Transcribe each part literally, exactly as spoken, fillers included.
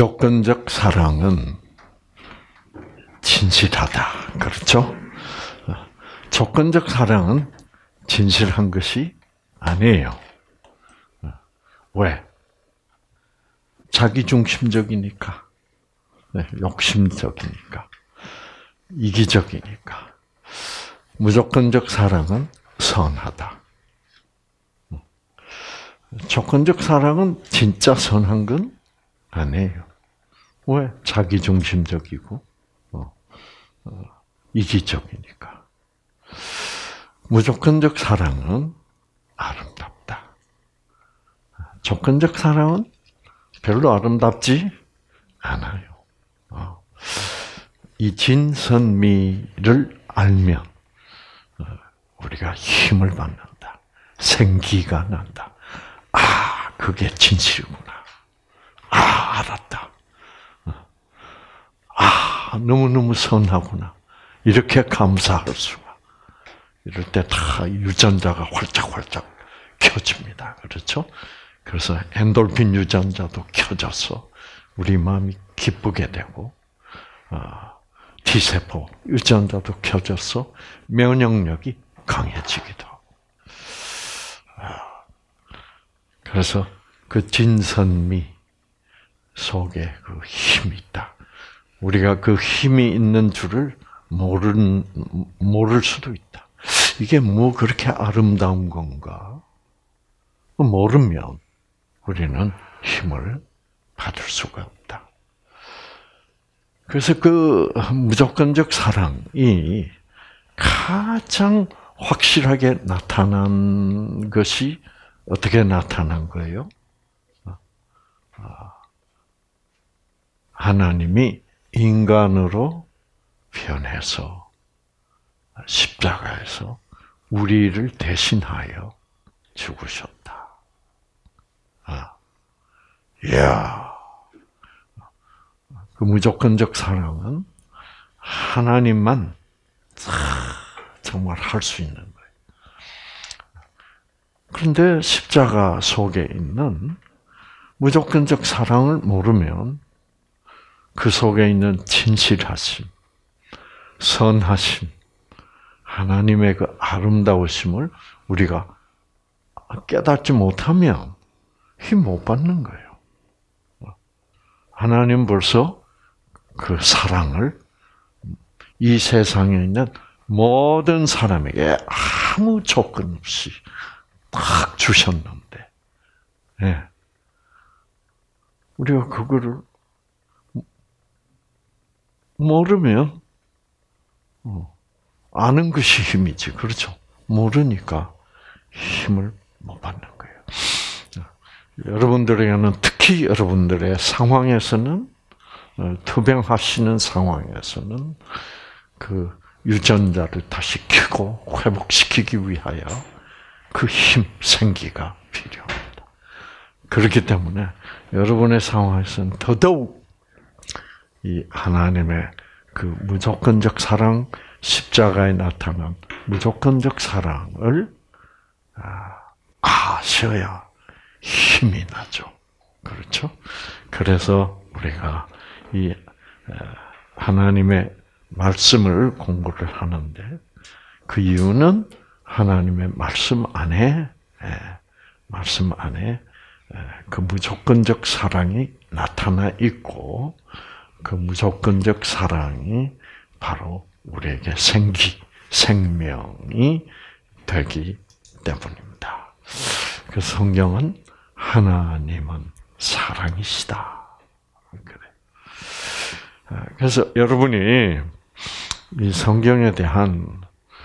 무조건적 사랑은 진실하다. 그렇죠? 조건적 사랑은 진실한 것이 아니에요. 왜? 자기중심적이니까, 네, 욕심적이니까, 이기적이니까. 무조건적 사랑은 선하다. 조건적 사랑은 진짜 선한 건 아니에요. 왜? 자기중심적이고 어, 어, 이기적이니까. 무조건적 사랑은 아름답다. 조건적 사랑은 별로 아름답지 않아요. 어. 이 진선미를 알면 우리가 힘을 받는다. 생기가 난다. 아, 그게 진실이구나. 아, 알았다. 아, 너무너무 선하구나. 이렇게 감사할 수가. 이럴 때 다 유전자가 활짝활짝 켜집니다. 그렇죠? 그래서 엔돌핀 유전자도 켜져서 우리 마음이 기쁘게 되고, 어, T세포 유전자도 켜져서 면역력이 강해지기도 하고. 그래서 그 진선미 속에 그 힘이 있다. 우리가 그 힘이 있는 줄을 모르는, 모를 수도 있다. 이게 뭐 그렇게 아름다운 건가? 모르면 우리는 힘을 받을 수가 없다. 그래서 그 무조건적 사랑이 가장 확실하게 나타난 것이 어떻게 나타난 거예요? 하나님이 인간으로 변해서 십자가에서 우리를 대신하여 죽으셨다. 아, 이야, 그 무조건적 사랑은 하나님만 정말 할 수 있는 거예요. 그런데 십자가 속에 있는 무조건적 사랑을 모르면 그 속에 있는 진실하심, 선하심, 하나님의 그 아름다우심을 우리가 깨닫지 못하면 힘 못 받는 거예요. 하나님 벌써 그 사랑을 이 세상에 있는 모든 사람에게 아무 조건 없이 딱 주셨는데, 네. 우리가 그거를 모르면 아는 것이 힘이지, 그렇죠? 모르니까 힘을 못 받는 거예요. 여러분들에게는 특히 여러분들의 상황에서는 투병하시는 상황에서는 그 유전자를 다시 켜고 회복시키기 위하여 그 힘, 생기가 필요합니다. 그렇기 때문에 여러분의 상황에서는 더더욱 이 하나님의 그 무조건적 사랑, 십자가에 나타난 무조건적 사랑을 아셔야 힘이 나죠. 그렇죠? 그래서 우리가 이 하나님의 말씀을 공부를 하는데 그 이유는 하나님의 말씀 안에 말씀 안에 그 무조건적 사랑이 나타나 있고 그 무조건적 사랑이 바로 우리에게 생기, 생명이 되기 때문입니다. 그 성경은 하나님은 사랑이시다. 그래. 그래서 여러분이 이 성경에 대한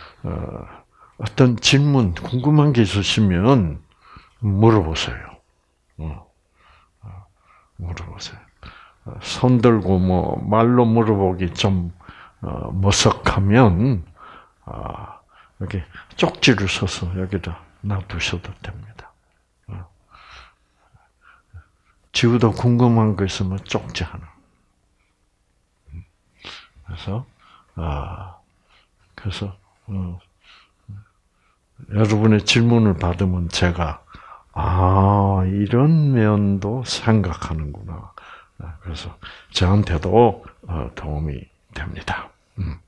어떤 질문, 궁금한 게 있으시면 물어보세요. 물어보세요. 손 들고 뭐 말로 물어보기 좀 머쓱하면 여기 쪽지를 써서 여기다 놔두셔도 됩니다. 지우도 궁금한 거 있으면 쪽지 하나. 그래서 아 그래서 어, 여러분의 질문을 받으면 제가 아 이런 면도 생각하는구나 그래서 저한테도 도움이 됩니다. 음.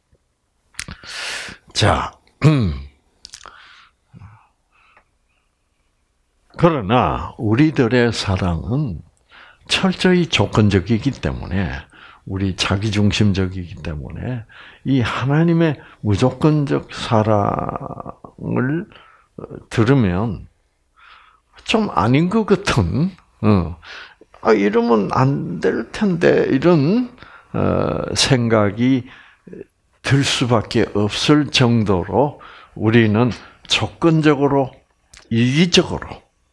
자, 음. 그러나 우리들의 사랑은 철저히 조건적이기 때문에, 우리 자기중심적이기 때문에 이 하나님의 무조건적 사랑을 들으면 좀 아닌 것 같은, 어, 아, 이러면 안 될 텐데 이런 어, 생각이 들 수밖에 없을 정도로 우리는 조건적으로, 이기적으로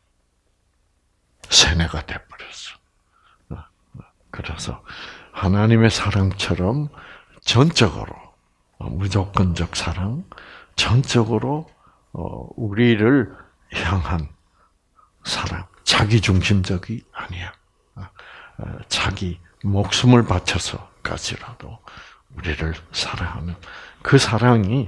세뇌가 돼버렸어. 그래서 하나님의 사랑처럼 전적으로, 무조건적 사랑, 전적으로 우리를 향한 사랑, 자기중심적이 아니야. 자기 목숨을 바쳐서까지라도 우리를 사랑하는 그 사랑이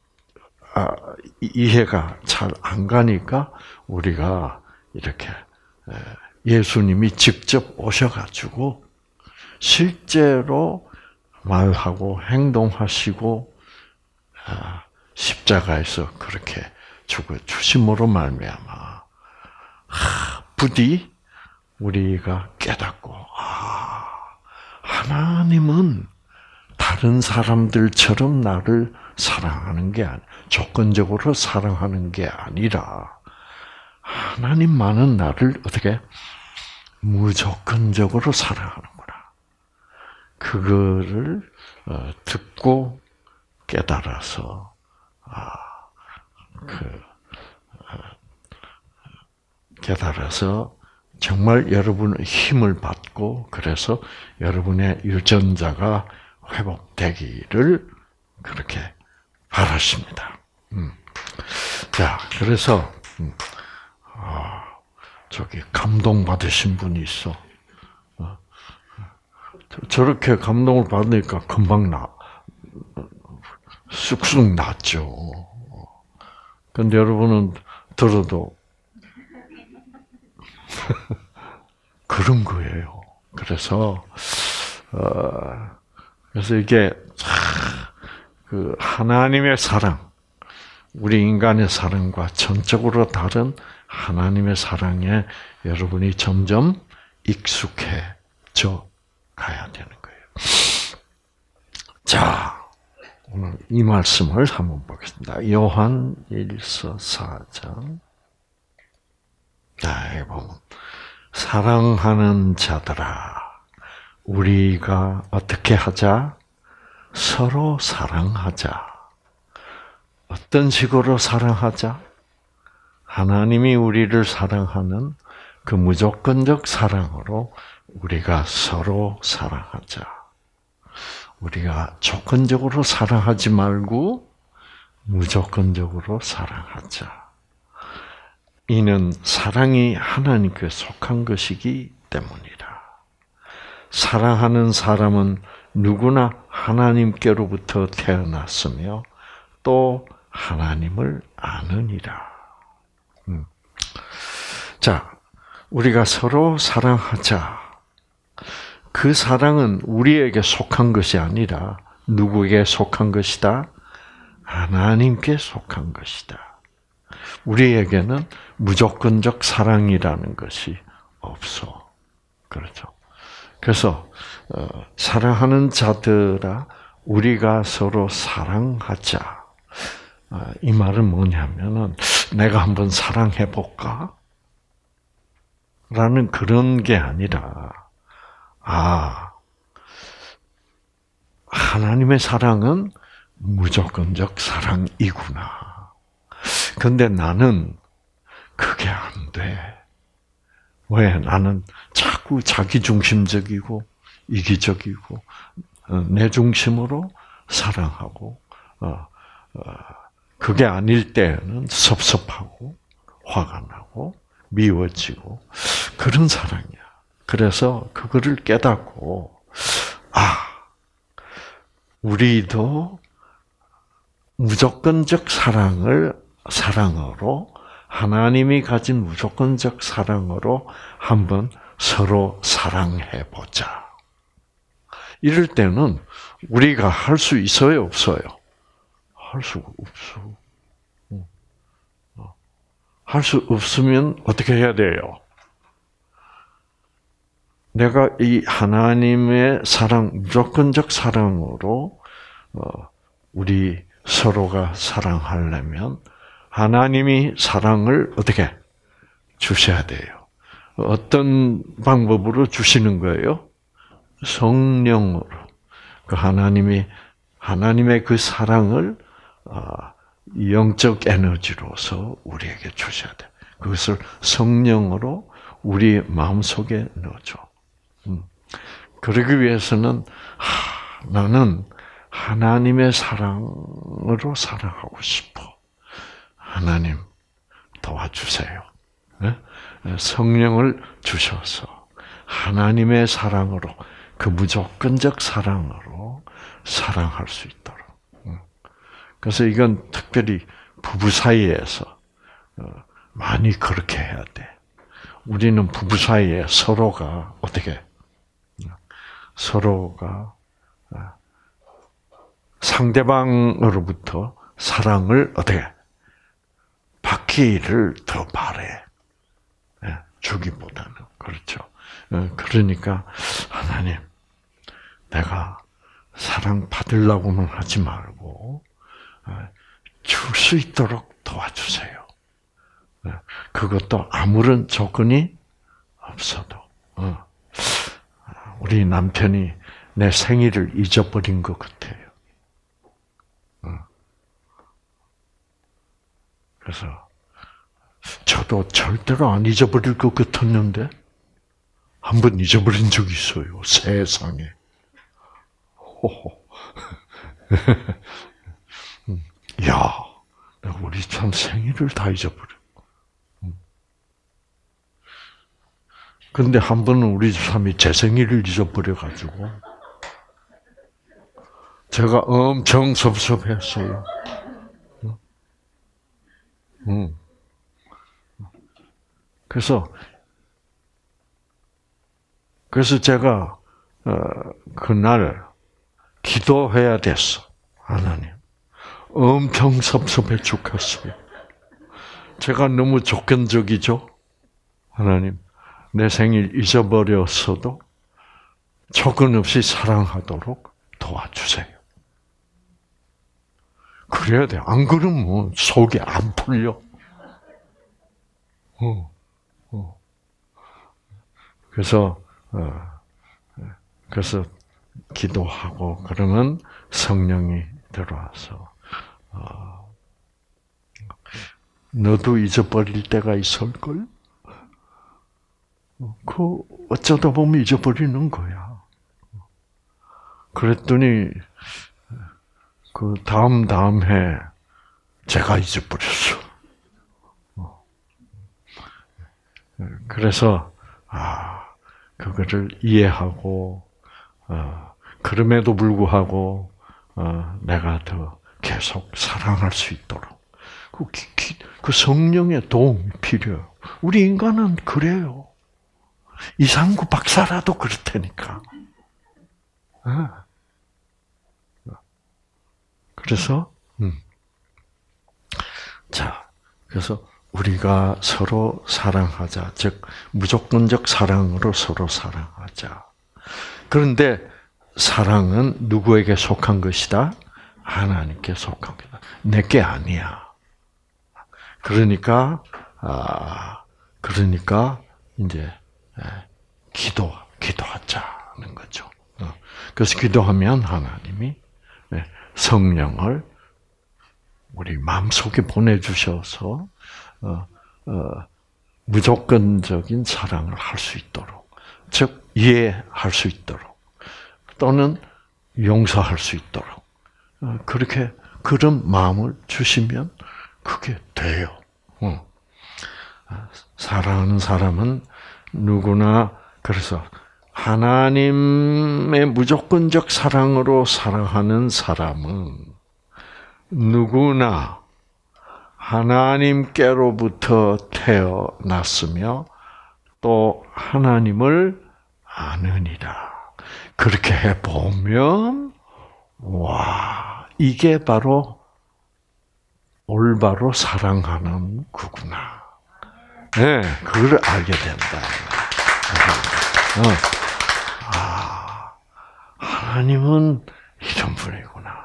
이해가 잘 안 가니까 우리가 이렇게 예수님이 직접 오셔가지고 실제로 말하고 행동하시고 십자가에서 그렇게 죽어 주심으로 말미암아 부디 우리가 깨닫고, 아, 하나님은 다른 사람들처럼 나를 사랑하는 게 아니, 조건적으로 사랑하는 게 아니라 하나님만은 나를 어떻게 무조건적으로 사랑하는구나. 그거를 듣고 깨달아서, 아, 그 깨달아서 정말 여러분의 힘을 받고, 그래서 여러분의 유전자가 회복되기를 그렇게 바라십니다. 음. 자, 그래서 음. 아, 저기 감동 받으신 분이 있어. 어. 저렇게 감동을 받으니까 금방 나, 쑥쑥 났죠. 근데 여러분은 들어도 그런 거예요. 그래서 어, 그래서 이게 그 하나님의 사랑, 우리 인간의 사랑과 전적으로 다른 하나님의 사랑에 여러분이 점점 익숙해져 가야 되는 거예요. 자, 오늘 이 말씀을 한번 보겠습니다. 요한 일서 사 장. 자, 여기 보면 사랑하는 자들아, 우리가 어떻게 하자? 서로 사랑하자. 어떤 식으로 사랑하자? 하나님이 우리를 사랑하는 그 무조건적 사랑으로 우리가 서로 사랑하자. 우리가 조건적으로 사랑하지 말고 무조건적으로 사랑하자. 이는 사랑이 하나님께 속한 것이기 때문이라. 사랑하는 사람은 누구나 하나님께로부터 태어났으며 또 하나님을 아느니라. 음. 자, 우리가 서로 사랑하자. 그 사랑은 우리에게 속한 것이 아니라 누구에게 속한 것이다? 하나님께 속한 것이다. 우리에게는 무조건적 사랑이라는 것이 없어. 그렇죠. 그래서 어, 사랑하는 자들아, 우리가 서로 사랑하자. 어, 이 말은 뭐냐면은 내가 한번 사랑해 볼까? 라는 그런 게 아니라, 아, 하나님의 사랑은 무조건적 사랑이구나. 근데 나는 그게 안 돼. 왜? 나는 자꾸 자기중심적이고 이기적이고 내 중심으로 사랑하고 그게 아닐 때는 섭섭하고 화가 나고 미워지고 그런 사랑이야. 그래서 그거를 깨닫고, 아, 우리도 무조건적 사랑을 사랑으로, 하나님이 가진 무조건적 사랑으로 한번 서로 사랑해 보자. 이럴 때는 우리가 할 수 있어요, 없어요? 할 수가 없어. 할 수 없으면 어떻게 해야 돼요? 내가 이 하나님의 사랑, 무조건적 사랑으로 우리 서로가 사랑하려면 하나님이 사랑을 어떻게 주셔야 돼요? 어떤 방법으로 주시는 거예요? 성령으로. 그 하나님이 하나님의 그 사랑을 영적 에너지로서 우리에게 주셔야 돼. 그것을 성령으로 우리 마음속에 넣어줘. 그러기 위해서는 하, 나는 하나님의 사랑으로 사랑하고 싶어. 하나님 도와주세요. 성령을 주셔서 하나님의 사랑으로, 그 무조건적 사랑으로 사랑할 수 있도록. 그래서 이건 특별히 부부 사이에서 많이 그렇게 해야 돼. 우리는 부부 사이에 서로가 어떻게 서로가 상대방으로부터 사랑을 어떻게 받기를 더 바래. 주기보다는. 그렇죠. 그러니까 하나님, 내가 사랑 받으려고만 하지 말고 줄 수 있도록 도와주세요. 그것도 아무런 조건이 없어도. 우리 남편이 내 생일을 잊어버린 것 같아요. 그래서 저도 절대로 안 잊어버릴 것 같았는데 한 번 잊어버린 적이 있어요. 세상에. 호호. 야, 내가 우리 참 생일을 다 잊어버려. 근데 한 번은 우리 집사람이 제 생일을 잊어버려가지고 제가 엄청 섭섭했어요. 응. 그래서 그래서 제가 어, 그날 기도해야 됐어. 하나님, 엄청 섭섭해 죽겠어요. 제가 너무 조건적이죠. 하나님, 내 생일 잊어버렸어도 조건 없이 사랑하도록 도와주세요. 그래야 돼. 안 그러면 속이 안 풀려. 어, 어. 그래서 어, 그래서 기도하고 그러면 성령이 들어와서 어, 너도 잊어버릴 때가 있을 걸. 그 어쩌다 보면 잊어버리는 거야. 그랬더니 그 다음 다음 해 제가 잊어버렸어. 그래서 아 그거를 이해하고 어, 그럼에도 불구하고 어, 내가 더 계속 사랑할 수 있도록 그, 기, 그 성령의 도움이 필요해요. 우리 인간은 그래요. 이상구 박사라도 그렇다니까. 그래서 음. 자, 그래서 우리가 서로 사랑하자. 즉 무조건적 사랑으로 서로 사랑하자. 그런데 사랑은 누구에게 속한 것이다? 하나님께 속한 것이다. 내게 아니야. 그러니까 아 그러니까 이제 기도 기도하자는 거죠. 그래서 기도하면 하나님이 성령을 우리 마음속에 보내주셔서 어, 어, 무조건적인 사랑을 할 수 있도록, 즉 이해할 수 있도록, 또는 용서할 수 있도록 어, 그렇게 그런 마음을 주시면 그게 돼요. 어. 사랑하는 사람은 누구나 그래서 하나님의 무조건적 사랑으로 사랑하는 사람은 누구나 하나님께로부터 태어났으며 또 하나님을 아느니라. 그렇게 해보면 와, 이게 바로 올바로 사랑하는 구구나. 네, 그걸 알게 된다. 어. 아, 하나님은 이런 분이구나.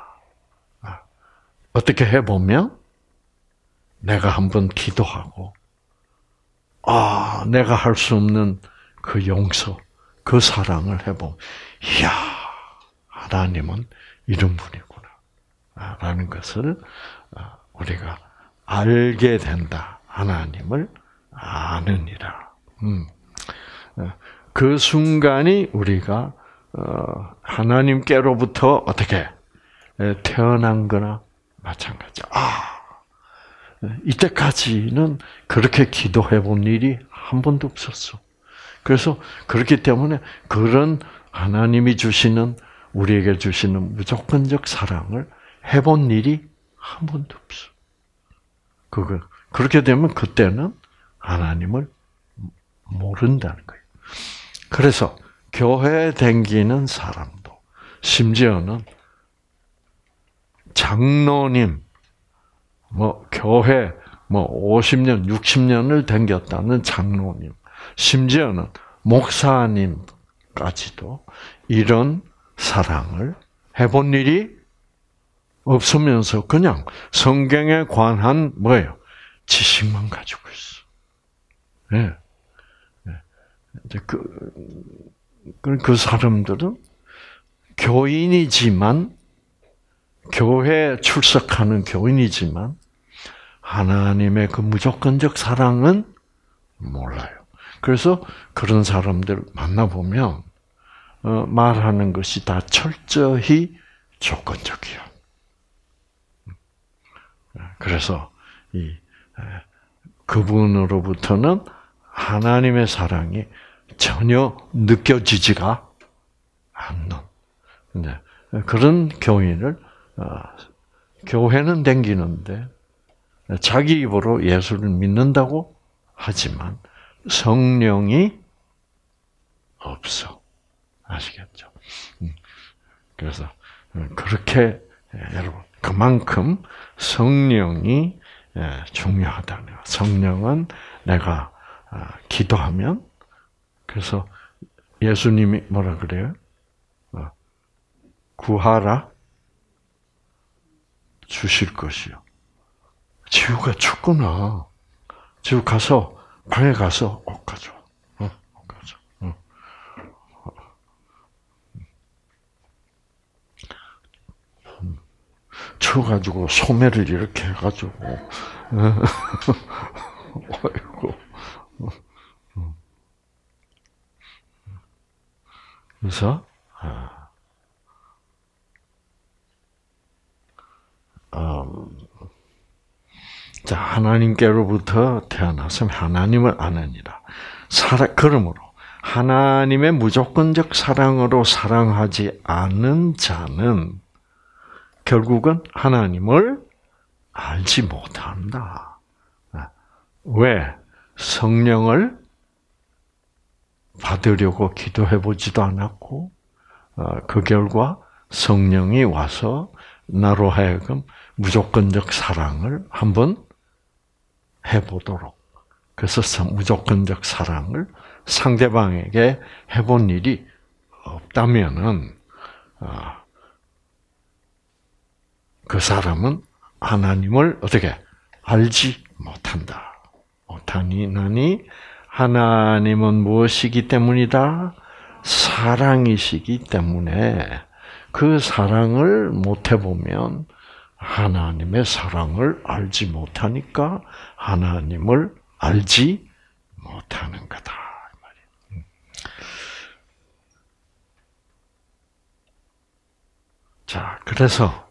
어떻게 해보면 내가 한번 기도하고 아, 내가 할 수 없는 그 용서, 그 사랑을 해보면 이야, 하나님은 이런 분이구나 라는 것을 우리가 알게 된다. 하나님을 아느니라. 음. 그 순간이 우리가 하나님께로부터 어떻게 태어난 거나 마찬가지야. 아, 이때까지는 그렇게 기도해 본 일이 한 번도 없었어. 그래서 그렇기 때문에 그런 하나님이 주시는, 우리에게 주시는 무조건적 사랑을 해본 일이 한 번도 없어. 그거, 그렇게 되면 그때는 하나님을 모른다는 거예요. 그래서 교회 다니는 사람도, 심지어는 장로님, 뭐 교회 뭐 오십 년, 육십 년을 다녔다는 장로님, 심지어는 목사님까지도 이런 사랑을 해본 일이 없으면서 그냥 성경에 관한 뭐예요? 지식만 가지고 있어. 예. 네. 네. 그, 그 사람들은 교인이지만, 교회에 출석하는 교인이지만, 하나님의 그 무조건적 사랑은 몰라요. 그래서 그런 사람들 만나보면, 어, 말하는 것이 다 철저히 조건적이야. 그래서 이 그분으로부터는 하나님의 사랑이 전혀 느껴지지가 않는, 네, 그런 교인을 어, 교회는 댕기는데 자기 입으로 예수를 믿는다고 하지만 성령이 없어. 아시겠죠? 그래서 그렇게 여러분, 그만큼 성령이 중요하다는 거예요. 성령은 내가 기도하면, 그래서 예수님이 뭐라 그래요? 구하라 주실 것이요. 지우가 춥구나. 지우 가서 방에 가서 옷 가져와. 어, 옷 가져. 어. 추워가지고 소매를 이렇게 해가지고, 아이고. 그래서 음, 자, 하나님께로부터 태어났으면 하나님을 아느니라. 사랑, 그러므로 하나님의 무조건적 사랑으로 사랑하지 않는 자는 결국은 하나님을 알지 못한다. 왜? 성령을 받으려고 기도해 보지도 않았고, 그 결과 성령이 와서 나로 하여금 무조건적 사랑을 한번 해보도록, 그래서 무조건적 사랑을 상대방에게 해본 일이 없다면은 그 사람은 하나님을 어떻게 알지 못한다. 못하니 나니 하나님은 무엇이기 때문이다? 사랑이시기 때문에 그 사랑을 못 해보면 하나님의 사랑을 알지 못하니까 하나님을 알지 못하는 거다. 자, 그래서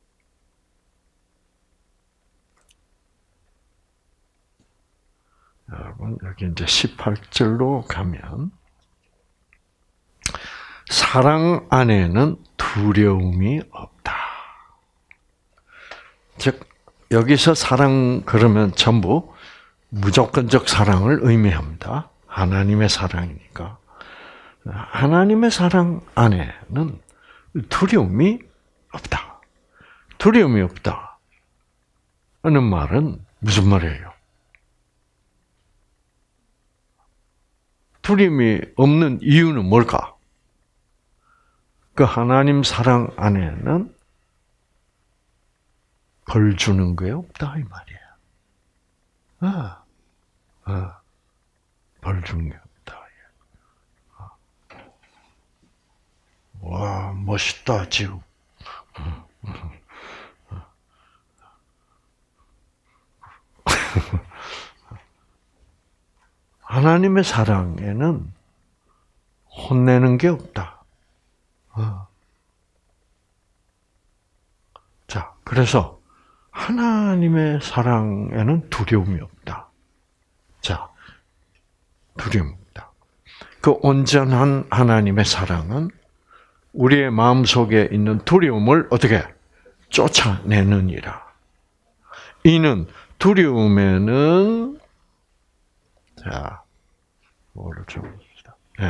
여러분 여기 이제 십팔 절로 가면 사랑 안에는 두려움이 없다. 즉 여기서 사랑 그러면 전부 무조건적 사랑을 의미합니다. 하나님의 사랑이니까. 하나님의 사랑 안에는 두려움이 없다. 두려움이 없다. 하는 말은 무슨 말이에요? 두려움이 없는 이유는 뭘까? 그 하나님 사랑 안에는 벌 주는 게 없다 이 말이야. 아, 아, 벌 주는 게 없다. 와, 멋있다 지금. 하나님의 사랑에는 혼내는 게 없다. 자, 그래서 하나님의 사랑에는 두려움이 없다. 자, 두려움이 없다. 그 온전한 하나님의 사랑은 우리의 마음속에 있는 두려움을 어떻게 쫓아내느니라. 이는 두려움에는 자, 뭐를 적읍시다. 네.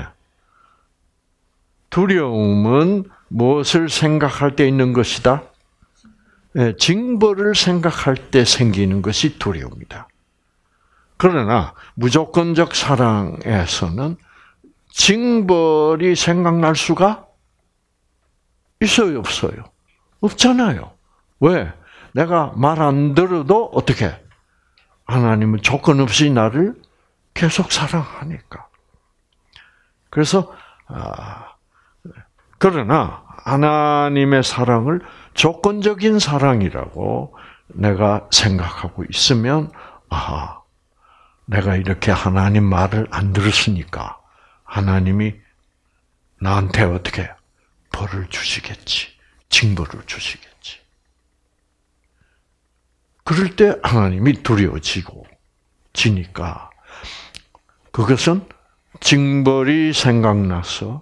두려움은 무엇을 생각할 때 있는 것이다? 네, 징벌을 생각할 때 생기는 것이 두려움이다. 그러나 무조건적 사랑에서는 징벌이 생각날 수가 있어요, 없어요? 없잖아요. 왜? 내가 말 안 들어도 어떻게? 하나님은 조건 없이 나를 계속 사랑하니까. 그래서 아, 그러나 하나님의 사랑을 조건적인 사랑이라고 내가 생각하고 있으면 아, 내가 이렇게 하나님 말을 안 들었으니까 하나님이 나한테 어떻게 벌을 주시겠지, 징벌을 주시겠지. 그럴 때 하나님이 두려워지고 지니까 그것은 징벌이 생각나서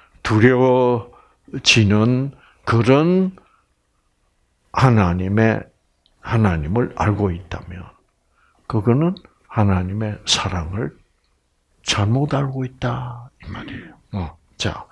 두려워지는 그런 하나님의 하나님을 알고 있다면 그거는 하나님의 사랑을 잘못 알고 있다 이 말이에요. 어, 자,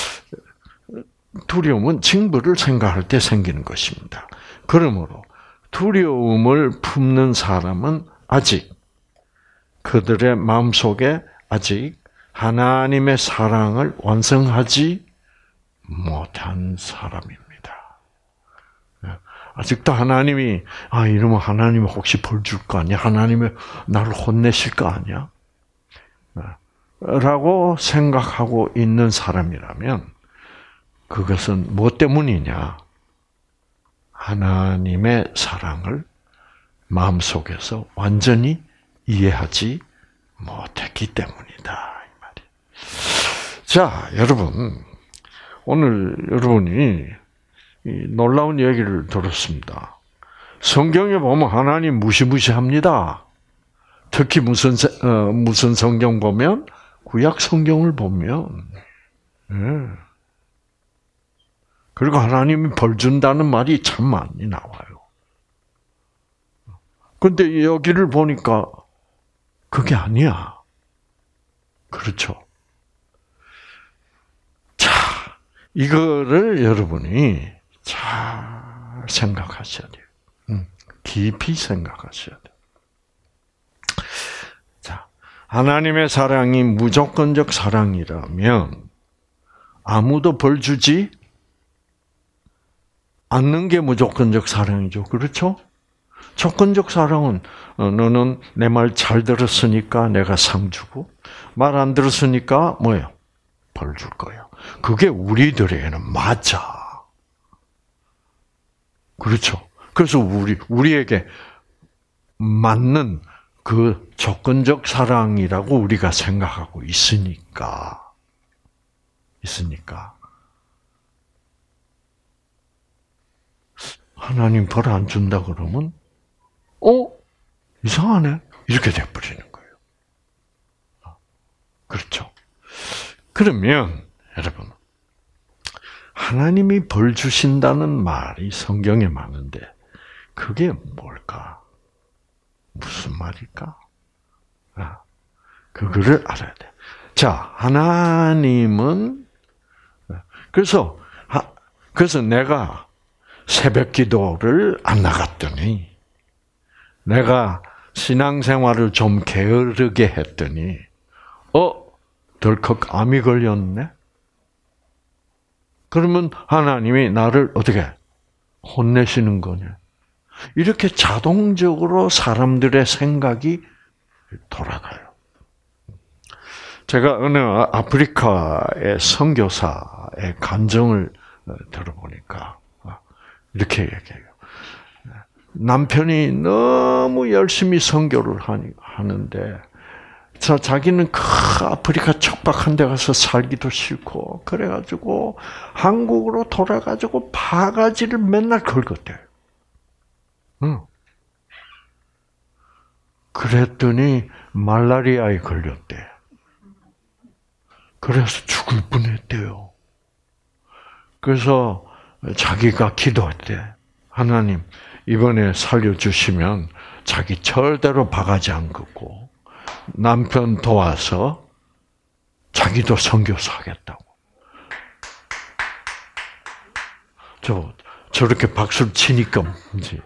두려움은 징벌을 생각할 때 생기는 것입니다. 그러므로 두려움을 품는 사람은 아직 그들의 마음속에 아직 하나님의 사랑을 완성하지 못한 사람입니다. 아직도 하나님이 아 이러면 하나님이 혹시 벌 줄 거 아니야? 하나님이 나를 혼내실 거 아니야? 라고 생각하고 있는 사람이라면 그것은 무엇 때문이냐? 하나님의 사랑을 마음속에서 완전히 이해하지 못했기 때문이다. 이 말이에요. 자, 여러분, 오늘 여러분이 이 놀라운 얘기를 들었습니다. 성경에 보면 하나님 무시무시합니다. 특히 무슨 어, 무슨 성경 보면 구약 성경을 보면, 예. 그리고 하나님이 벌 준다는 말이 참 많이 나와요. 근데 여기를 보니까 그게 아니야. 그렇죠? 자, 이거를 여러분이 잘 생각하셔야 돼요. 깊이 생각하셔야 돼요. 자, 하나님의 사랑이 무조건적 사랑이라면 아무도 벌 주지 않는 게 무조건적 사랑이죠. 그렇죠? 조건적 사랑은 너는 내 말 잘 들었으니까 내가 상 주고 말 안 들었으니까 뭐예요? 벌 줄 거예요. 그게 우리들에게는 맞아. 그렇죠? 그래서 우리 우리에게 맞는 그 조건적 사랑이라고 우리가 생각하고 있으니까 있으니까 하나님 벌 안 준다 그러면 어? 이상하네. 이렇게 돼버리는 거예요. 그렇죠? 그러면 여러분 하나님이 벌 주신다는 말이 성경에 많은데 그게 뭘까? 무슨 말일까? 아, 그거를 알아야 돼. 자, 하나님은 그래서 그래서 내가 새벽 기도를 안 나갔더니 내가 신앙생활을 좀 게으르게 했더니 어 덜컥 암이 걸렸네. 그러면 하나님이 나를 어떻게 혼내시는 거냐? 이렇게 자동적으로 사람들의 생각이 돌아가요. 제가 어느 아프리카의 선교사의 간증을 들어보니까 이렇게 얘기해요. 남편이 너무 열심히 선교를 하는데 자기는 그 아프리카 척박한 데 가서 살기도 싫고 그래가지고 한국으로 돌아가지고 바가지를 맨날 긁었대요. 응. 그랬더니 말라리아에 걸렸대. 그래서 죽을 뻔했대요. 그래서 자기가 기도했대. 하나님, 이번에 살려주시면 자기 절대로 바가지 안 긋고 남편 도와서 자기도 선교사 하겠다고. 저, 저렇게 박수를 치니까 뭔지.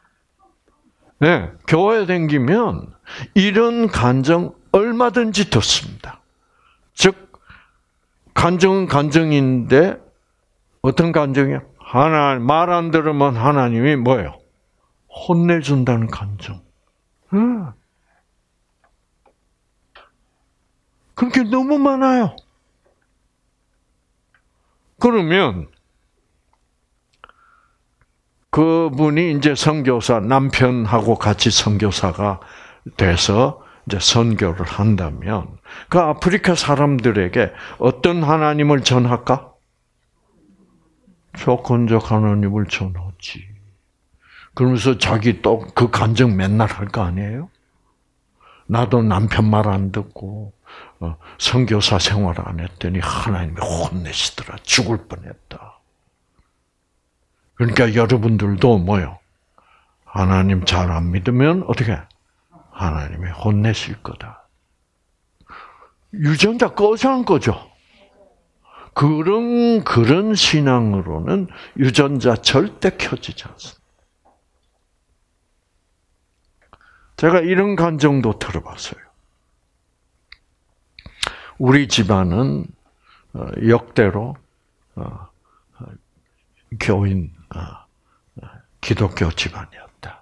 네, 교회 다니면 이런 간증 얼마든지 듣습니다. 즉, 간증은 간증인데 어떤 간증이야? 하나 말 안 들으면 하나님이 뭐예요? 혼내준다는 간증. 응. 그렇게 너무 많아요. 그러면 그분이 이제 선교사 남편하고 같이 선교사가 돼서 이제 선교를 한다면 그 아프리카 사람들에게 어떤 하나님을 전할까? 조건적 하나님을 전하지. 그러면서 자기 또 그 간증 맨날 할 거 아니에요? 나도 남편 말 안 듣고 선교사 생활 안 했더니 하나님이 혼내시더라. 죽을 뻔했다. 그러니까 여러분들도 뭐요? 하나님 잘 안 믿으면 어떻게? 하나님이 혼내실 거다. 유전자 꺼져한 거죠. 그런 그런 신앙으로는 유전자 절대 켜지지 않습니다. 제가 이런 간증도 들어봤어요. 우리 집안은 역대로 교인 기독교 집안이었다.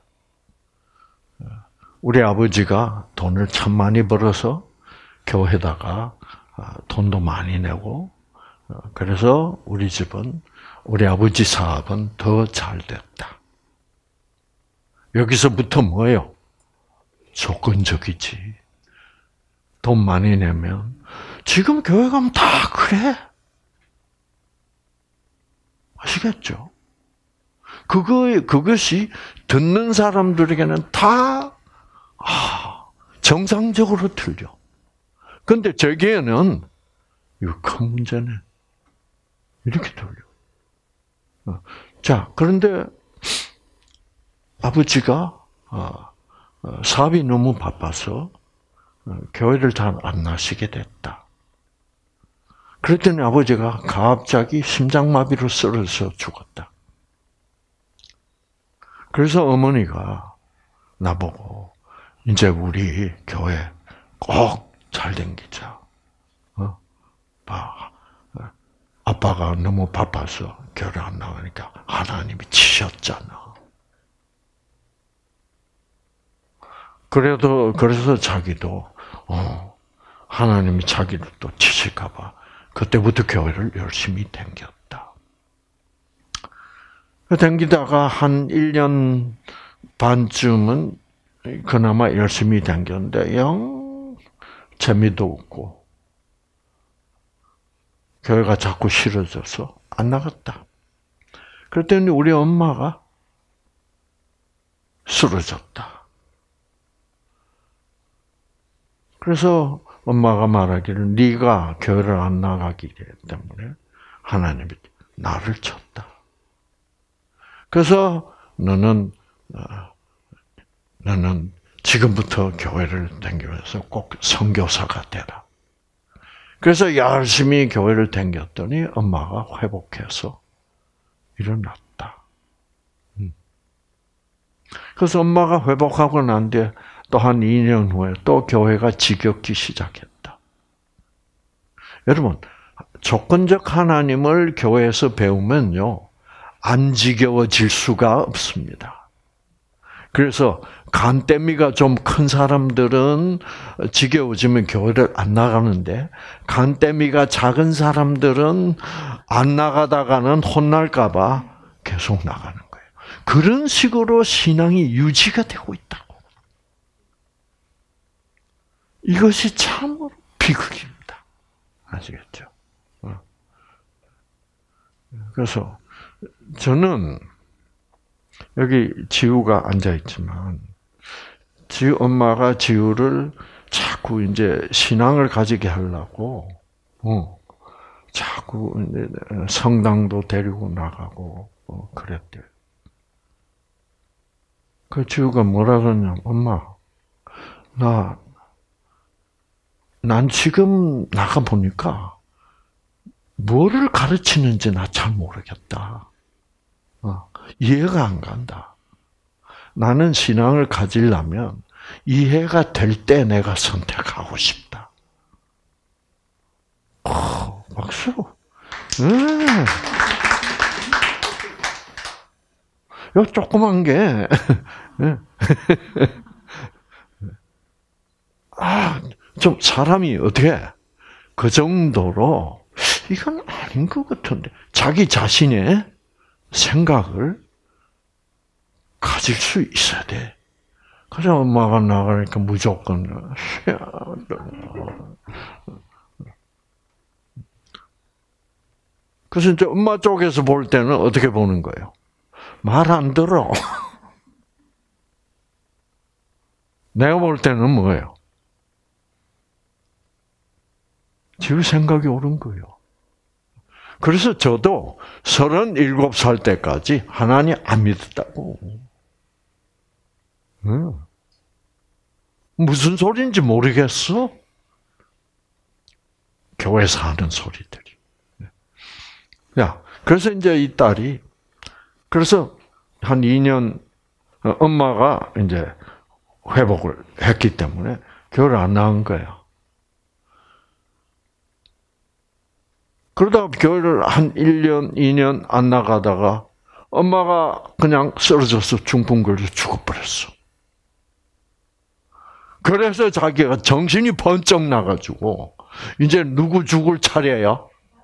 우리 아버지가 돈을 참 많이 벌어서 교회에다가 돈도 많이 내고 그래서 우리 집은 우리 아버지 사업은 더 잘 됐다. 여기서부터 뭐예요? 조건적이지. 돈 많이 내면 지금 교회 가면 다 그래. 아시겠죠? 그거 그것이 듣는 사람들에게는 다 아, 정상적으로 들려. 근데 저기에는 이거 큰 문제네. 이렇게 들려. 자, 그런데 아버지가 사업이 너무 바빠서 교회를 잘 안 나시게 됐다. 그랬더니 아버지가 갑자기 심장마비로 쓰러져 죽었다. 그래서 어머니가 나보고 이제 우리 교회 꼭 잘 댕기자. 어? 봐. 아빠가 너무 바빠서 교회 안 나가니까 하나님이 치셨잖아. 그래도 그래서 자기도 어, 하나님이 자기를 또 치실까봐 그때부터 교회를 열심히 댕겼다. 댕기다가 한 일 년 반쯤은 그나마 열심히 댕겼는데 영 재미도 없고 교회가 자꾸 싫어져서 안 나갔다. 그랬더니 우리 엄마가 쓰러졌다. 그래서 엄마가 말하기를 네가 교회를 안 나가기 때문에 하나님이 나를 쳤다. 그래서 너는 너는 지금부터 교회를 다니면서 꼭 선교사가 되라. 그래서 열심히 교회를 다녔더니 엄마가 회복해서 일어났다. 그래서 엄마가 회복하고 난 뒤에 또 한 이 년 후에 또 교회가 지겹기 시작했다. 여러분, 조건적 하나님을 교회에서 배우면요, 안 지겨워질 수가 없습니다. 그래서 간때미가 좀 큰 사람들은 지겨워지면 교회를 안 나가는데, 간때미가 작은 사람들은 안 나가다가는 혼날까 봐 계속 나가는 거예요. 그런 식으로 신앙이 유지가 되고 있다고. 이것이 참으로 비극입니다. 아시겠죠? 그래서 저는 여기 지우가 앉아 있지만, 지우 엄마가 지우를 자꾸 이제 신앙을 가지게 하려고, 어, 자꾸 이제 성당도 데리고 나가고, 어, 그랬대요. 그 지우가 뭐라 그러냐면, 엄마, 나, 난 지금 나가 보니까 뭐를 가르치는지 나 잘 모르겠다. 어, 이해가 안 간다. 나는 신앙을 가지려면 이해가 될 때 내가 선택하고 싶다. 어, 박수. 네. 요 조그만 게, 아, 좀 사람이 어떻게 그 정도로 이건 아닌 것 같은데 자기 자신의 생각을 가질 수 있어야 돼. 그래서 엄마가 나가니까 무조건 그래서 이제 엄마 쪽에서 볼 때는 어떻게 보는 거예요? 말 안 들어. 내가 볼 때는 뭐예요? 지금 생각이 옳은 거예요. 그래서 저도 서른일곱 살 때까지 하나님 안 믿었다고. 응. 무슨 소리인지 모르겠어. 교회에서 하는 소리들이. 야, 그래서 이제 이 딸이, 그래서 한 이 년, 엄마가 이제 회복을 했기 때문에 교회를 안 나간 거야. 그러다가 교회를 한 일 년, 이 년 안 나가다가 엄마가 그냥 쓰러져서 중풍 걸려 죽어버렸어. 그래서 자기가 정신이 번쩍 나가지고 이제 누구 죽을 차례야?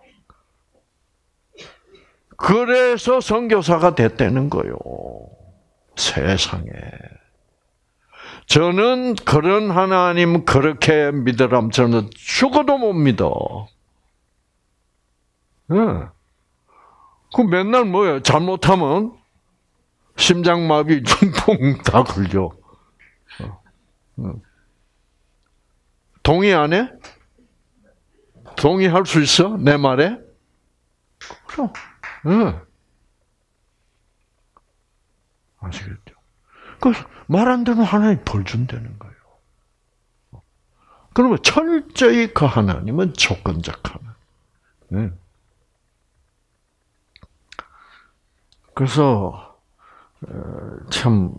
그래서 선교사가 됐다는 거요. 세상에. 저는 그런 하나님 그렇게 믿으라면 저는 죽어도 못 믿어. 네. 그 맨날 뭐예요? 잘못하면 심장마비, 중풍 다 걸려. 동의 안 해? 동의할 수 있어? 내 말에? 그럼. 네. 아시겠죠? 그 말 안 되는 하나님 벌 준다는 거예요. 그러면 철저히 그 하나님은 조건적 하나님. 네. 그래서 참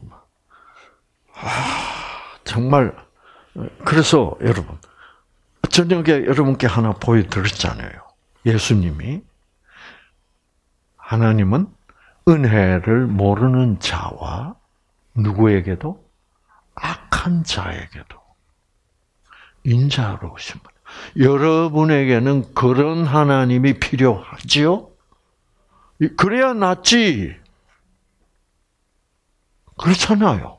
정말 그래서 여러분 저녁에 여러분께 하나 보여드렸잖아요. 예수님이 하나님은 은혜를 모르는 자와 누구에게도 악한 자에게도 인자로우신 분. 여러분에게는 그런 하나님이 필요하지요? 그래야 낫지. 그렇잖아요.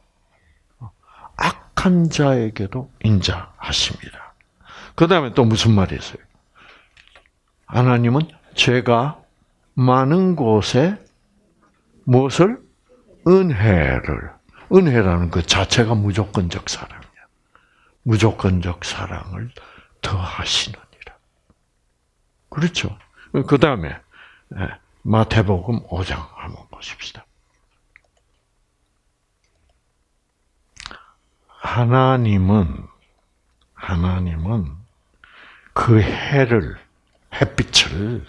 악한 자에게도 인자하십니다. 그 다음에 또 무슨 말이 있어요? 하나님은 죄가 많은 곳에 무엇을? 은혜를. 은혜라는 것 자체가 무조건적 사랑이야. 무조건적 사랑을 더하시느니라. 그렇죠. 그 다음에 마태복음 오 장 한번 보십시다. 하나님은 하나님은 그 해를 햇빛을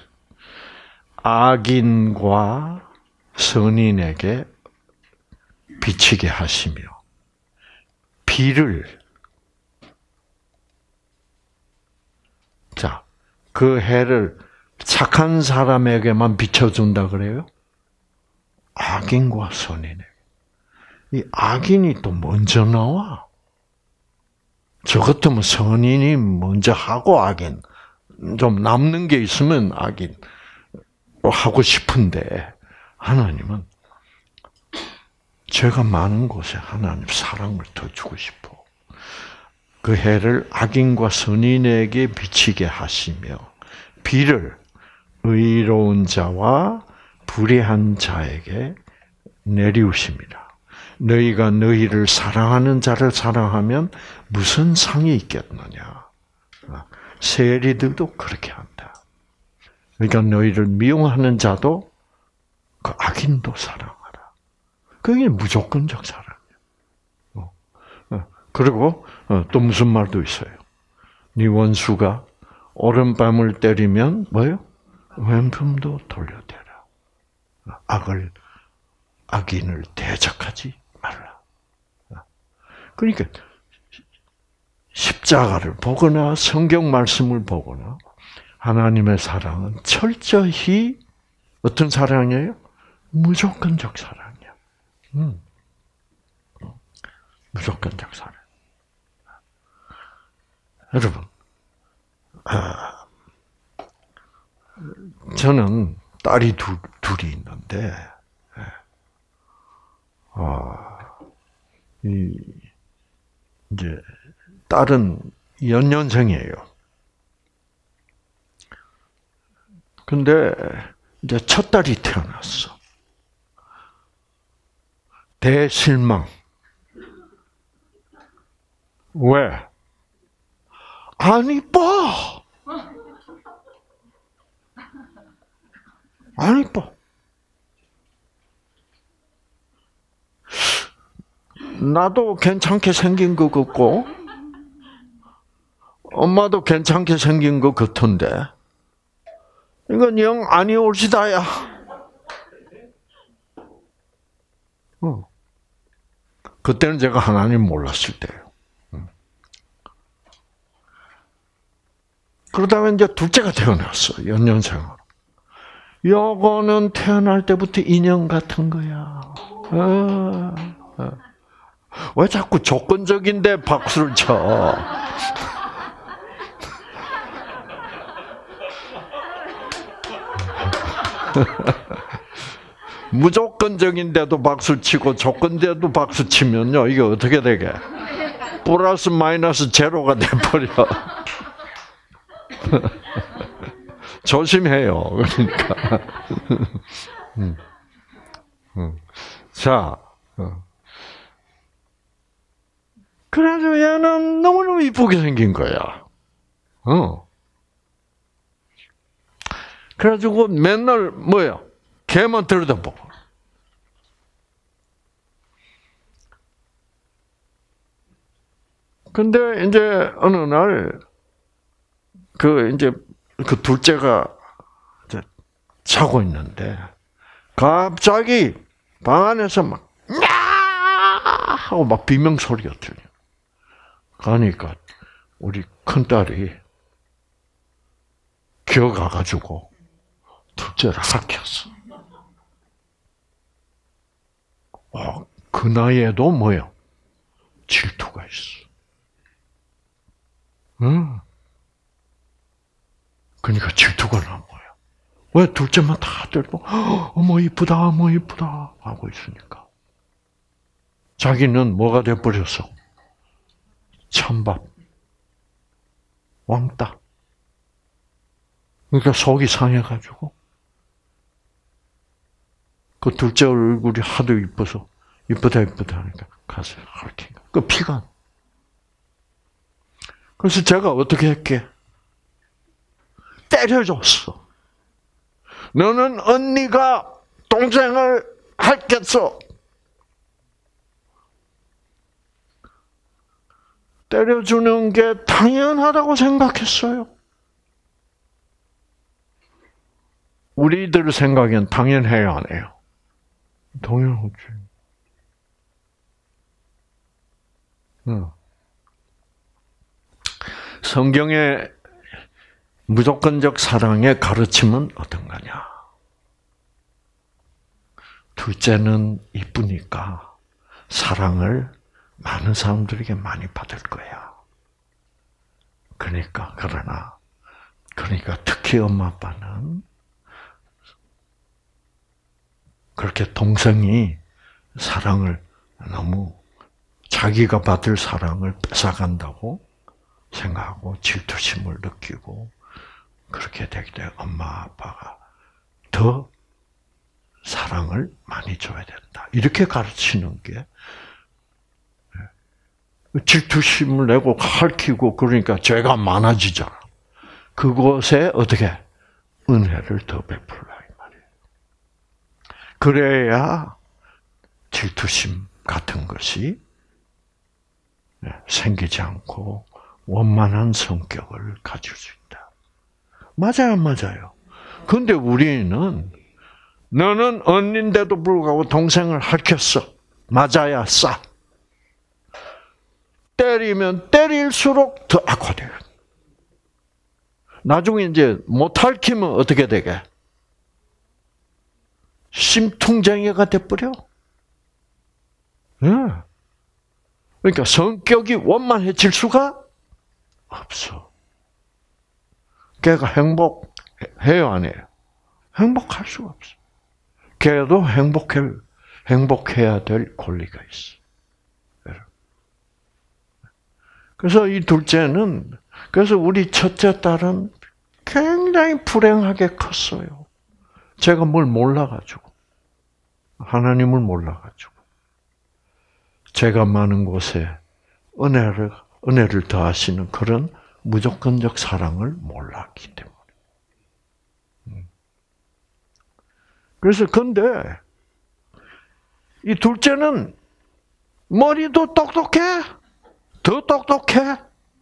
악인과 선인에게 비치게 하시며 비를 자, 그 해를 착한 사람에게만 비춰준다 그래요? 악인과 선인에게. 이 악인이 또 먼저 나와. 저 같으면 선인이 먼저 하고 악인. 좀 남는 게 있으면 악인. 하고 싶은데, 하나님은 죄가 많은 곳에 하나님 사랑을 더 주고 싶어. 그 해를 악인과 선인에게 비치게 하시며, 비를 의로운 자와 불의한 자에게 내리우십니다. 너희가 너희를 사랑하는 자를 사랑하면 무슨 상이 있겠느냐. 세리들도 그렇게 한다. 그러니까 너희를 미용하는 자도 그 악인도 사랑하라. 그게 무조건적 사랑이에요. 그리고 또 무슨 말도 있어요. 네 원수가 오른뺨을 때리면 뭐요? 왼품도 돌려대라. 악을 악인을 대적하지 말라. 그러니까 십자가를 보거나 성경 말씀을 보거나 하나님의 사랑은 철저히 어떤 사랑이에요? 무조건적 사랑이야. 음. 무조건적 사랑. 여러분, 아, 저는 딸이 두, 둘이 있는데, 아, 이, 이제, 딸은 연년생이에요. 근데, 이제 첫 딸이 태어났어. 대실망. 왜? 안 이뻐! 안 이뻐. 나도 괜찮게 생긴 것 같고, 엄마도 괜찮게 생긴 것 같은데, 이건 영 아니 올시다야. 어. 그때는 제가 하나님 몰랐을 때예요. 그러다가 이제 둘째가 태어났어, 연년생으로. 요거는 태어날 때부터 인형 같은 거야. 어, 어. 왜 자꾸 조건적인데 박수를 쳐? 무조건적인데도 박수 치고 조건대도 박수 치면요, 이게 어떻게 되게? 플러스 마이너스 제로가 돼버려. 조심해요. 그러니까. 음. 음. 자, 어. 그래서 얘는 너무너무 이쁘게 생긴 거야. 어. 그래가지고 맨날 뭐야? 걔만 들여다보고. 근데 이제 어느 날 그 이제 그 둘째가 이제 자고 있는데 갑자기 방 안에서 막 야! 하고 막 비명 소리가 들려. 그러니까 우리 큰 딸이 기어가가지고 둘째를 학혔어. 어, 그 나이에도 뭐야? 질투가 있어. 응. 그러니까 질투가 난 거야. 왜 둘째만 다 들고 어머 이쁘다, 어머 이쁘다 하고 있으니까 자기는 뭐가 돼버렸어? 찬밥, 왕따. 그러니까 속이 상해가지고 그 둘째 얼굴이 하도 이뻐서 이쁘다 이쁘다 하니까 가서 핥히니까 그 피가. 그래서 제가 어떻게 했게? 때려줬어. 너는 언니가 동생을 핥겠어. 때려주는 게 당연하다고 생각했어요. 우리들 생각엔 당연해요, 안 해요? 당연하지. 응. 성경의 무조건적 사랑의 가르침은 어떤 거냐? 둘째는 이쁘니까 사랑을 많은 사람들에게 많이 받을 거야. 그러니까, 그러나, 그러니까 특히 엄마 아빠는 그렇게 동생이 사랑을 너무 자기가 받을 사랑을 뺏어간다고 생각하고 질투심을 느끼고 그렇게 되기 때문에 엄마 아빠가 더 사랑을 많이 줘야 된다. 이렇게 가르치는 게 질투심을 내고 핥히고 그러니까 죄가 많아지잖아. 그곳에 어떻게 은혜를 더 베풀라 이 말이에요. 그래야 질투심 같은 것이 생기지 않고 원만한 성격을 가질 수 있다. 맞아요, 안 맞아요? 근데 우리는 너는 언니인데도 불구하고 동생을 핥혔어. 맞아야 싸. 때리면 때릴수록 더 악화돼요. 나중에 이제 못 핥히면 어떻게 되게? 심퉁쟁이가 돼버려. 응. 그러니까 성격이 원만해질 수가 없어. 걔가 행복해요, 안 해요? 행복할 수가 없어. 걔도 행복해, 행복해야 될 권리가 있어. 그래서 이 둘째는, 그래서 우리 첫째 딸은 굉장히 불행하게 컸어요. 제가 뭘 몰라가지고. 하나님을 몰라가지고. 제가 많은 곳에 은혜를, 은혜를 더하시는 그런 무조건적 사랑을 몰랐기 때문에. 그래서 근데 이 둘째는 머리도 똑똑해. 더 똑똑해.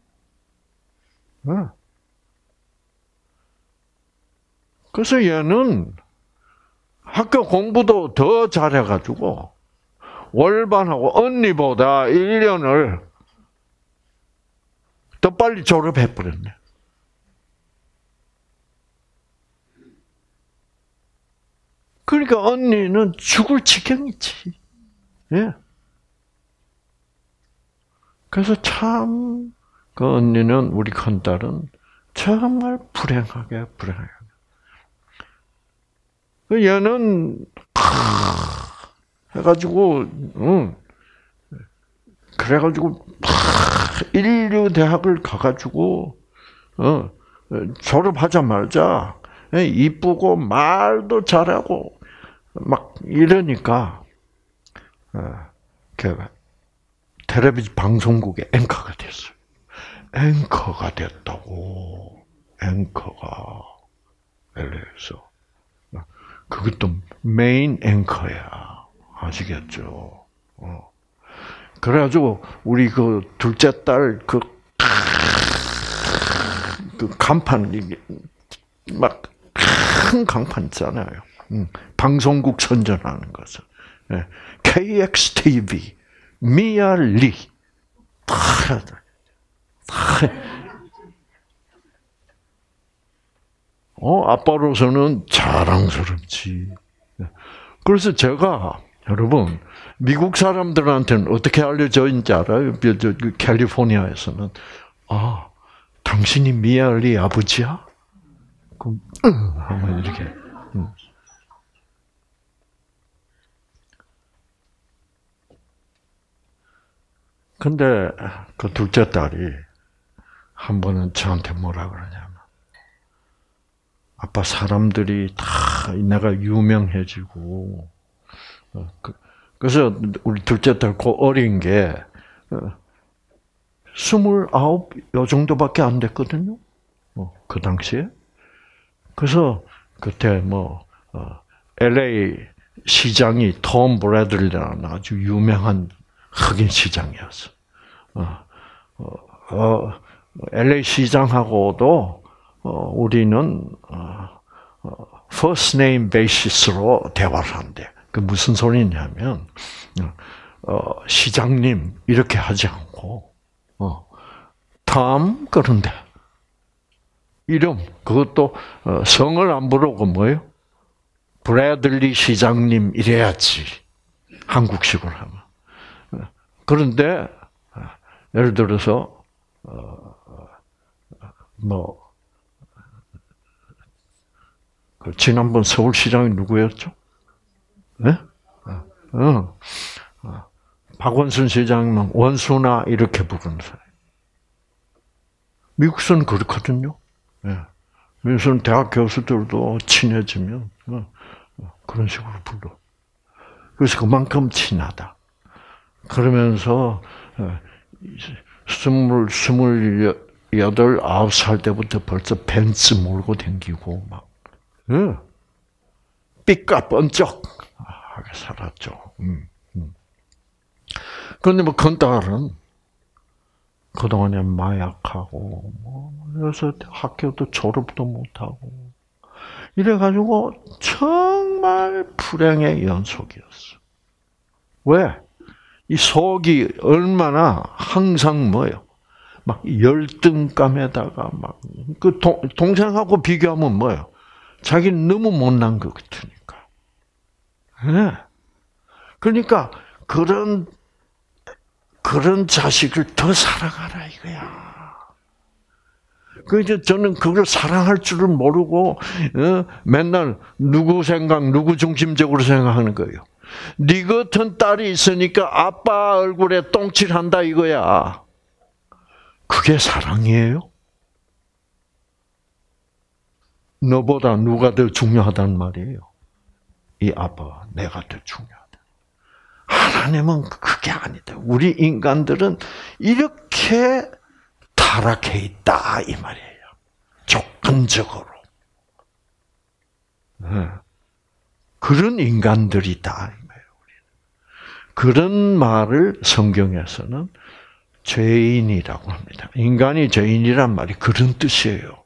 그래서 얘는 학교 공부도 더 잘해가지고 월반하고 언니보다 일 년을 더 빨리 졸업해버렸네. 그러니까 언니는 죽을 지경이지. 예. 그래서 참, 그 언니는, 우리 큰딸은 정말 불행하게, 불행하게. 얘는, 해가지고, 응. 그래가지고, 인류대학을 가가지고, 어, 졸업하자마자, 이쁘고, 말도 잘하고, 막 이러니까, 어, 걔가, 텔레비전 방송국의 앵커가 됐어요. 앵커가 됐다고. 앵커가. 엘에이에서. 그것도 메인 앵커야. 아시겠죠? 어. 그래가지고, 우리 그 둘째 딸 그, 그 간판, 막, 큰 간판 있잖아요. 음, 방송국 선전하는 것을. 네. 케이엑스티비. 미알리. 다, 다. 어, 아빠로서는 자랑스럽지. 그래서 제가, 여러분, 미국 사람들한테는 어떻게 알려져 있는지 알아요? 캘리포니아에서는. 아, 당신이 미알리 아버지야? 그럼, 응, 하면 이렇게. 응. 근데 그 둘째 딸이 한 번은 저한테 뭐라 그러냐면, 아빠 사람들이 다 내가 유명해지고, 그래서 우리 둘째 딸 그 어린 게 스물아홉 요 정도밖에 안 됐거든요. 그 당시에. 그래서 그때 뭐 엘에이 시장이 톰 브래들리라는 아주 유명한 흑인 시장이었어. 어, 어, 엘에이 시장하고도 어, 우리는 어, 어, first name basis로 대화를 한대. 그 무슨 소리냐면 어, 시장님 이렇게 하지 않고 어, 탐 그런데 이름 그것도 어, 성을 안 부르고 뭐예요? 브래들리 시장님 이래야지 한국식으로 하면. 그런데 예를 들어서 어, 뭐 그 지난번 서울시장이 누구였죠? 네? 어, 어. 박원순 시장님은 원수나 이렇게 부르는 사람. 미국에서는 그렇거든요. 네. 미국에서는 대학 교수들도 친해지면 어, 어, 그런 식으로 불러. 그래서 그만큼 친하다. 그러면서 어, 스물, 스물여덟, 아홉 살 때부터 벌써 벤츠 몰고 댕기고 막. 응. 삐까 번쩍하게 살았죠. 음, 음. 그런데 뭐 건달은 그동안에 마약하고 뭐 그래서 학교도 졸업도 못하고 이래가지고 정말 불행의 연속이었어. 왜? 이 속이 얼마나 항상 뭐요? 막 열등감에다가 막 그 동생하고 비교하면 뭐요? 자기는 너무 못난 것 같으니까. 네. 그러니까 그런 그런 자식을 더 사랑하라 이거야. 그 이제 저는 그걸 사랑할 줄을 모르고 어? 맨날 누구 생각, 누구 중심적으로 생각하는 거예요. 네 같은 딸이 있으니까 아빠 얼굴에 똥칠한다 이거야. 그게 사랑이에요? 너보다 누가 더 중요하단 말이에요. 이 아빠가 내가 더 중요하다. 하나님은 그게 아니다. 우리 인간들은 이렇게 타락해 있다 이 말이에요. 조건적으로. 네. 그런 인간들이다 이 말이에요. 그런 말을 성경에서는 죄인이라고 합니다. 인간이 죄인이란 말이 그런 뜻이에요.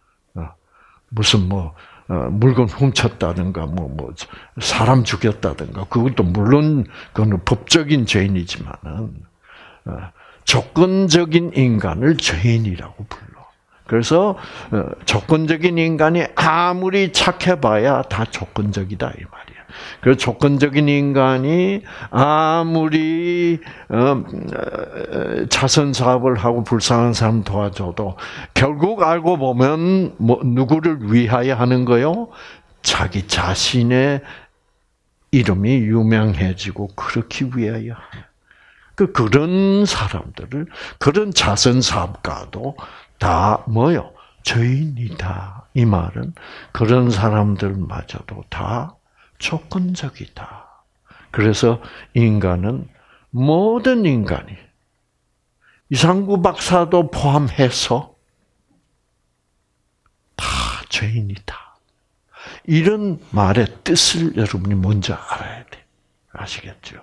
무슨 뭐 물건 훔쳤다든가 뭐 뭐 사람 죽였다든가 그것도 물론 그거는 법적인 죄인이지만은 조건적인 인간을 죄인이라고 불러. 그래서 조건적인 인간이 아무리 착해봐야 다 조건적이다 이 말이야. 그 조건적인 인간이 아무리 자선 사업을 하고 불쌍한 사람 도와줘도 결국 알고 보면 뭐 누구를 위하여 하는 거요? 자기 자신의 이름이 유명해지고 그렇게 위하여. 그 그런 사람들을 그런 자선 사업가도 다 뭐요? 죄인이다. 이 말은 그런 사람들마저도 다 조건적이다. 그래서 인간은 모든 인간이 이상구 박사도 포함해서 다 죄인이다. 이런 말의 뜻을 여러분이 먼저 알아야 돼. 아시겠죠?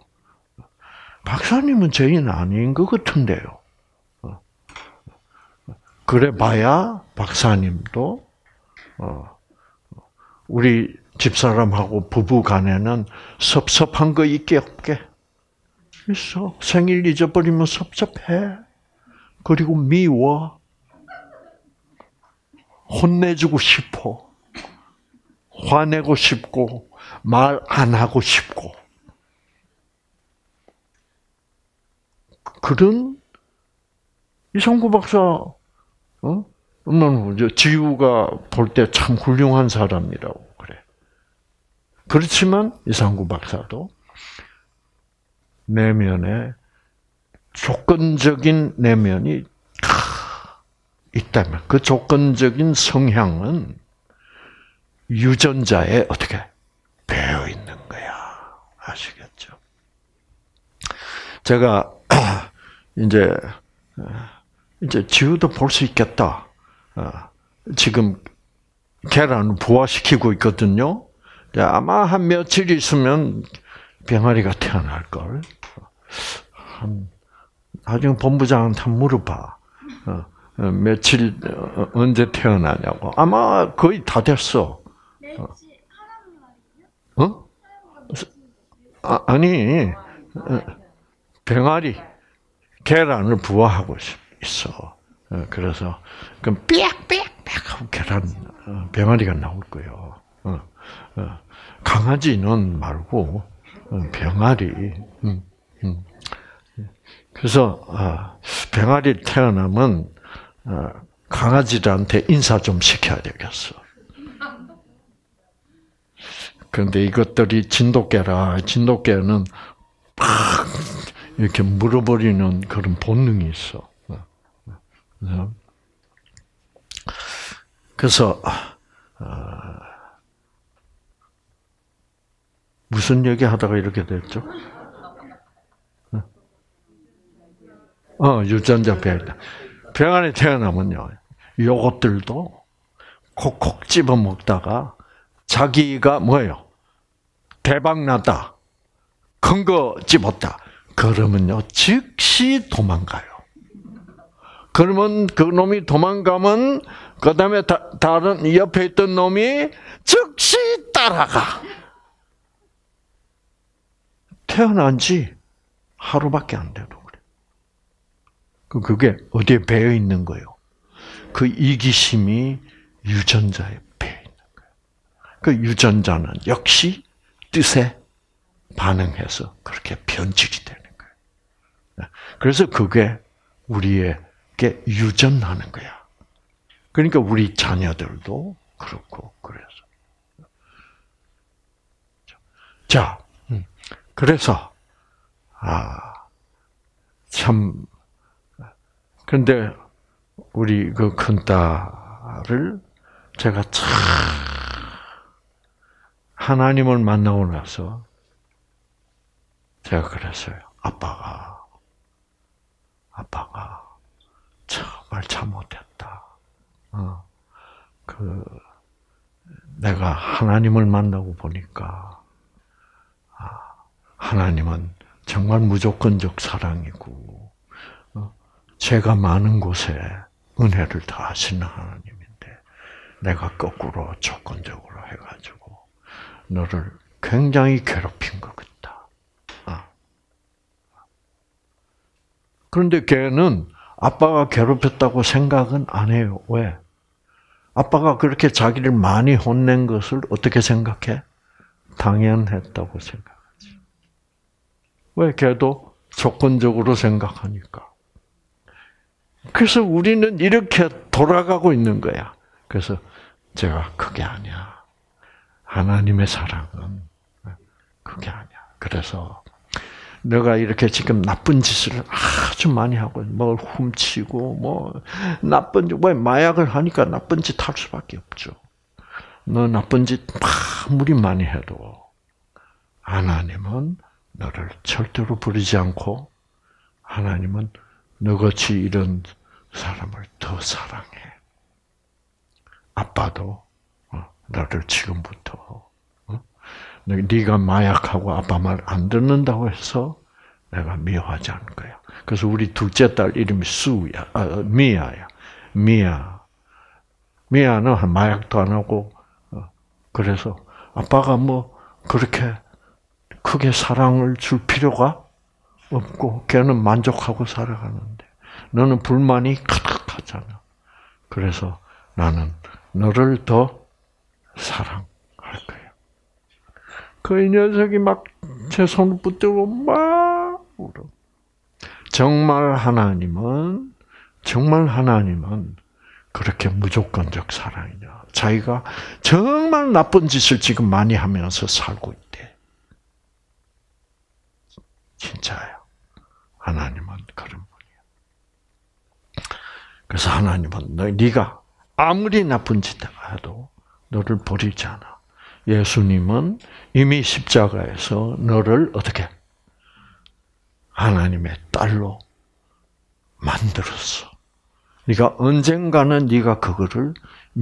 박사님은 죄인 아닌 것 같은데요. 그래 봐야 박사님도 우리 집사람하고 부부 간에는 섭섭한 거 있게 없게? 있어. 생일 잊어버리면 섭섭해. 그리고 미워. 혼내주고 싶어. 화내고 싶고 말 안 하고 싶고. 그런 이성구 박사, 어? 지우가 볼 때 참 훌륭한 사람이라고 그래. 그렇지만 이상구 박사도 내면에 조건적인 내면이 있다면 그 조건적인 성향은 유전자에 어떻게 배어 있는 거야. 아시겠죠? 제가 이제 이제 지우도 볼 수 있겠다. 지금 계란을 부화시키고 있거든요. 아마 한 며칠 있으면 병아리가 태어날 걸. 한 나중에 본부장한테 한번 물어봐. 어, 어, 며칠 어, 언제 태어나냐고. 아마 거의 다 됐어. 어? 어? 아, 아니 병아리 계란을 부화하고 있어. 어, 그래서 그럼 빽빽빽 하고 계란 어, 병아리가 나올 거예요. 어, 어. 강아지는 말고 어, 병아리. 음, 음. 그래서 어, 병아리 태어나면 어, 강아지들한테 인사 좀 시켜야 되겠어. 그런데 이것들이 진돗개라. 진돗개는 팍 이렇게 물어버리는 그런 본능이 있어. 그래서 어, 무슨 얘기 하다가 이렇게 됐죠? 어, 유전자 배이다. 병아리 태어나면요, 요것들도 콕콕 집어 먹다가 자기가 뭐예요? 대박 났다. 큰 거 집었다. 그러면요, 즉시 도망가요. 그러면 그 놈이 도망가면 그 다음에 다른 옆에 있던 놈이 즉시 따라가. 태어난 지 하루밖에 안 돼도 그래. 그게 어디에 배어 있는 거예요? 그 이기심이 유전자에 배어 있는 거예요. 그 유전자는 역시 뜻에 반응해서 그렇게 변질이 되는 거예요. 그래서 그게 우리에게 유전하는 거야. 그러니까 우리 자녀들도 그렇고 그래서. 자, 그래서 아 참. 근데 우리 그 큰딸을 제가 참 하나님을 만나고 나서 제가 그랬어요. 아빠가 아빠가 정말 잘못했다. 어, 그 내가 하나님을 만나고 보니까 아, 하나님은 정말 무조건적 사랑이고 어, 죄가 많은 곳에 은혜를 다하시는 하나님인데 내가 거꾸로 조건적으로 해가지고 너를 굉장히 괴롭힌 것 같다. 그런데 걔는 아빠가 괴롭혔다고 생각은 안 해요. 왜? 아빠가 그렇게 자기를 많이 혼낸 것을 어떻게 생각해? 당연했다고 생각하지. 왜? 걔도 조건적으로 생각하니까. 그래서 우리는 이렇게 돌아가고 있는 거야. 그래서 제가 그게 아니야. 하나님의 사랑은 그게 아니야. 그래서 너가 이렇게 지금 나쁜 짓을 아주 많이 하고, 뭘 훔치고, 뭐, 나쁜 짓, 왜 마약을 하니까 나쁜 짓 할 수밖에 없죠. 너 나쁜 짓 아무리 많이 해도, 하나님은 너를 절대로 버리지 않고, 하나님은 너같이 이런 사람을 더 사랑해. 아빠도 너를 지금부터 네가 마약하고 아빠 말 안 듣는다고 해서 내가 미워하지 않을 거야. 그래서 우리 둘째 딸 이름이 수야, 아, 미아야. 미아. 미아는 마약도 안 하고, 그래서 아빠가 뭐 그렇게 크게 사랑을 줄 필요가 없고, 걔는 만족하고 살아가는데, 너는 불만이 가득하잖아. 그래서 나는 너를 더 사랑할 거야. 그 이 녀석이 막 제 손을 붙들고 막 울어. 정말 하나님은, 정말 하나님은 그렇게 무조건적 사랑이냐. 자기가 정말 나쁜 짓을 지금 많이 하면서 살고 있대. 진짜예요. 하나님은 그런 분이야. 그래서 하나님은 너, 네가 아무리 나쁜 짓 해도 너를 버리지 않아. 예수님은 이미 십자가에서 너를 어떻게 하나님의 딸로 만들었어. 네가 언젠가는 네가 그거를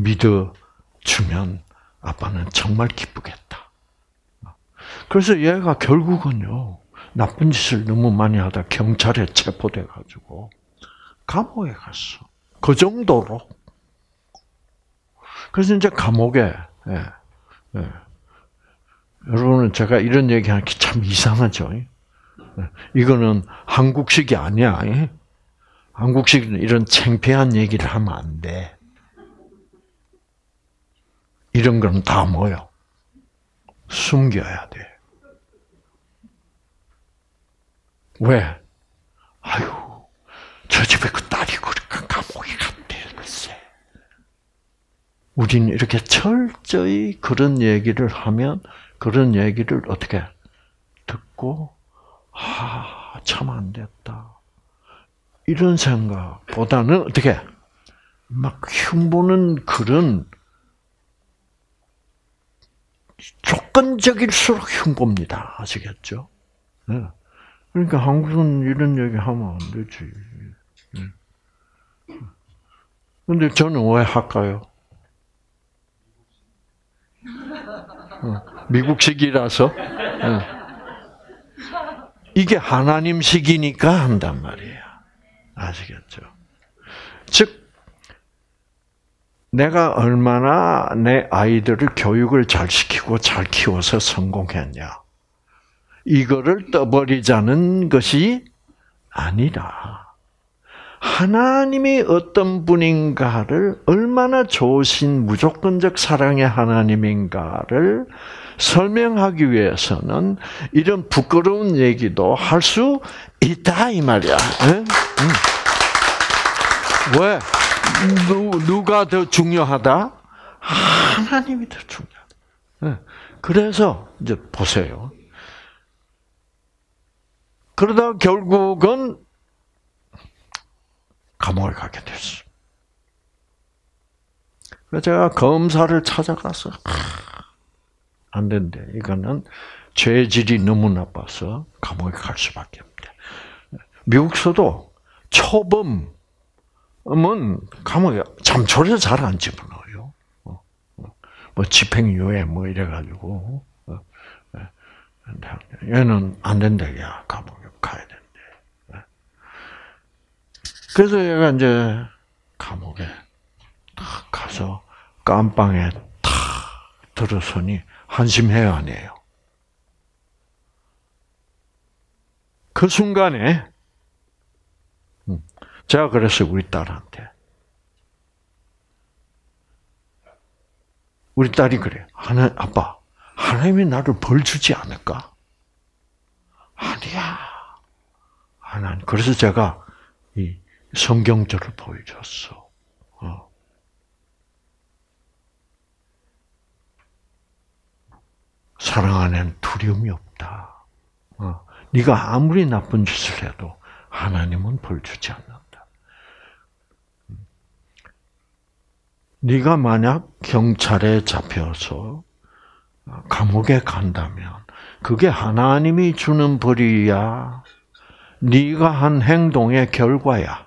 믿어주면 아빠는 정말 기쁘겠다. 그래서 얘가 결국은요, 나쁜 짓을 너무 많이 하다 경찰에 체포돼 가지고 감옥에 갔어. 그 정도로. 그래서 이제 감옥에 예, 예. 여러분은 제가 이런 얘기하는 게 참 이상하죠. 이거는 한국식이 아니야. 한국식은 이런 창피한 얘기를 하면 안 돼. 이런 건 다 뭐요? 숨겨야 돼. 왜? 아유, 저 집에 그 딸이 그러니까 감옥에 갔대. 글쎄. 우리는 이렇게 철저히 그런 얘기를 하면 그런 얘기를 어떻게 듣고 아, 참 안 됐다. 이런 생각보다는 어떻게 막 흉보는 그런 조건적일수록 흉봅니다. 아시겠죠? 네. 그러니까 한국은 이런 얘기 하면 안 되지. 근데 저는 왜 할까요? 미국식이라서. 이게 하나님식이니까 한단 말이에요. 아시겠죠? 즉, 내가 얼마나 내 아이들을 교육을 잘 시키고 잘 키워서 성공했냐. 이거를 떠버리자는 것이 아니라 하나님이 어떤 분인가를 얼마나 좋으신 무조건적 사랑의 하나님인가를 설명하기 위해서는 이런 부끄러운 얘기도 할 수 있다 이 말이야. 응? 응. 왜? 누, 누가 더 중요하다? 하나님이 더 중요하다. 응. 그래서 이제 보세요. 그러다 결국은 감옥에 가게 됐어. 그래서 제가 검사를 찾아가서 안 된대. 이거는 죄질이 너무 나빠서 감옥에 갈 수밖에 없대. 미국서도 초범은 감옥에 잠초를 잘 안 집어넣어요. 뭐 집행유예 뭐 이래가지고 얘는 안 된다. 야 감옥에 가야 된대. 그래서 얘가 이제 감옥에 딱 가서 깜빵에 탁 들어서니 한심해요, 안 해요? 그 순간에 제가 그랬어요, 우리 딸한테. 우리 딸이 그래. 하나, 아빠, 하나님이 나를 벌 주지 않을까? 아니야. 하나님. 그래서 제가 이 성경절을 보여줬어. 어. 사랑 안에는 두려움이 없다. 어. 네가 아무리 나쁜 짓을 해도 하나님은 벌 주지 않는다. 네가 만약 경찰에 잡혀서 감옥에 간다면 그게 하나님이 주는 벌이야. 네가 한 행동의 결과야.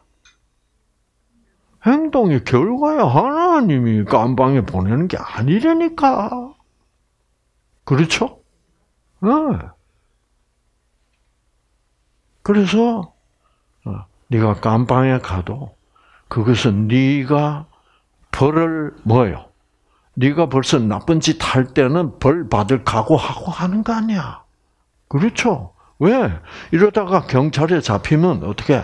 행동의 결과야. 하나님이 감방에 보내는 게 아니라니까. 그렇죠? 네. 그래서 네가 감방에 가도 그것은 네가 벌을 뭐예요? 네가 벌써 나쁜 짓 할 때는 벌 받을 각오하고 하는 거 아니야. 그렇죠? 왜? 이러다가 경찰에 잡히면 어떻게?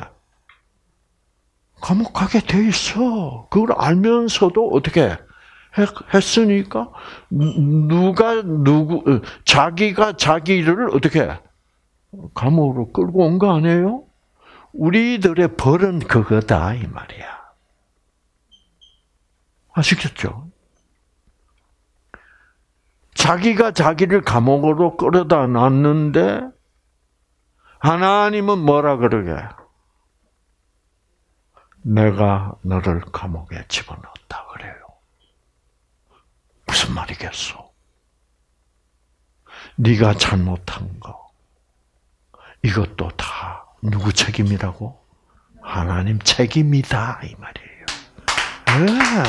감옥 가게 돼 있어. 그걸 알면서도 어떻게 했으니까 누가 누구 자기가 자기를 어떻게 감옥으로 끌고 온 거 아니에요? 우리들의 벌은 그거다 이 말이야. 아시겠죠? 자기가 자기를 감옥으로 끌어다 놨는데 하나님은 뭐라 그러게? 내가 너를 감옥에 집어넣었다 그래요. 무슨 말이겠어? 네가 잘못한 거 이것도 다 누구 책임이라고? 하나님 책임이다 이 말이에요. 네.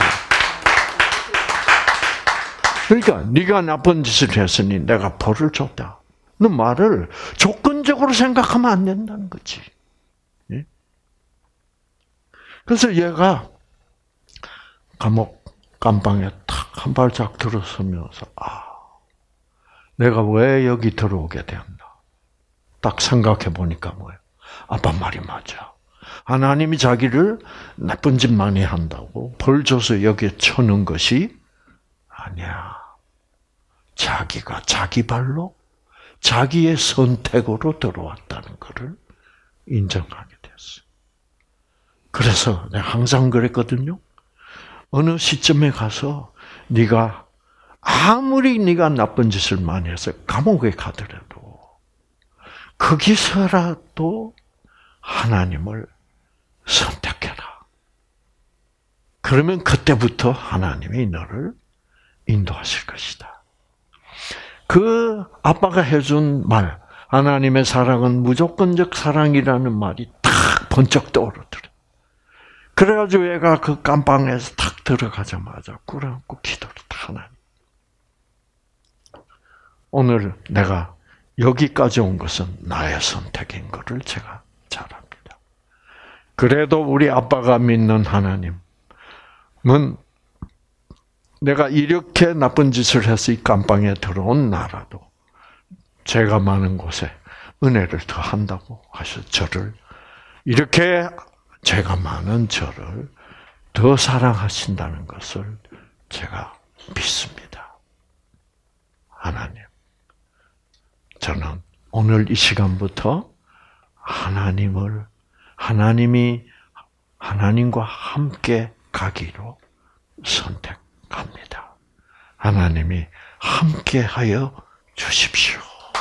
그러니까 네가 나쁜 짓을 했으니 내가 벌을 줬다. 너 말을 조건 낙관적으로 생각하면 안 된다는 거지. 예? 그래서 얘가 감옥 감방에 탁 한 발짝 들어서면서 아, 내가 왜 여기 들어오게 되었나? 딱 생각해 보니까 뭐예요? 아빠 말이 맞아. 하나님이 자기를 나쁜 짓 많이 한다고 벌 줘서 여기에 쳐넣은 것이 아니야. 자기가 자기 발로 자기의 선택으로 들어왔다는 것을 인정하게 됐어. 그래서 내가 항상 그랬거든요. 어느 시점에 가서 네가 아무리 네가 나쁜 짓을 많이 해서 감옥에 가더라도 거기서라도 하나님을 선택해라. 그러면 그때부터 하나님이 너를 인도하실 것이다. 그 아빠가 해준 말, 하나님의 사랑은 무조건적 사랑이라는 말이 탁 번쩍 떠오르더래. 그래가지고 얘가 그 감방에서 탁 들어가자마자 꿇어앉고 기도를 탁 하나님. 오늘 내가 여기까지 온 것은 나의 선택인 것을 제가 잘 압니다. 그래도 우리 아빠가 믿는 하나님은 내가 이렇게 나쁜 짓을 해서 이 감방에 들어온 나라도 죄가 많은 곳에 은혜를 더 한다고 하셔서 저를 이렇게 죄가 많은 저를 더 사랑하신다는 것을 제가 믿습니다. 하나님, 저는 오늘 이 시간부터 하나님을 하나님이 하나님과 함께 가기로 선택합니다. 하나님이 함께하여 주십시오.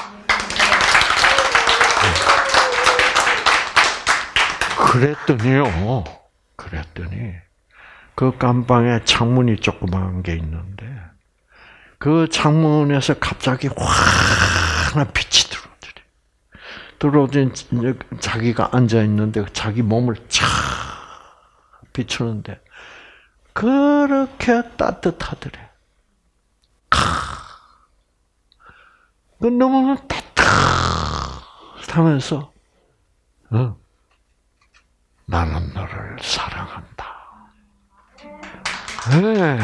그랬더니요, 그랬더니 그 감방에 창문이 조그마한 게 있는데 그 창문에서 갑자기 환한 빛이 들어오더래. 들어오더니 자기가 앉아 있는데 자기 몸을 쫙 비추는데 그렇게 따뜻하더래. 그 너무 따뜻하면서 어, 나는 너를 사랑한다. 네.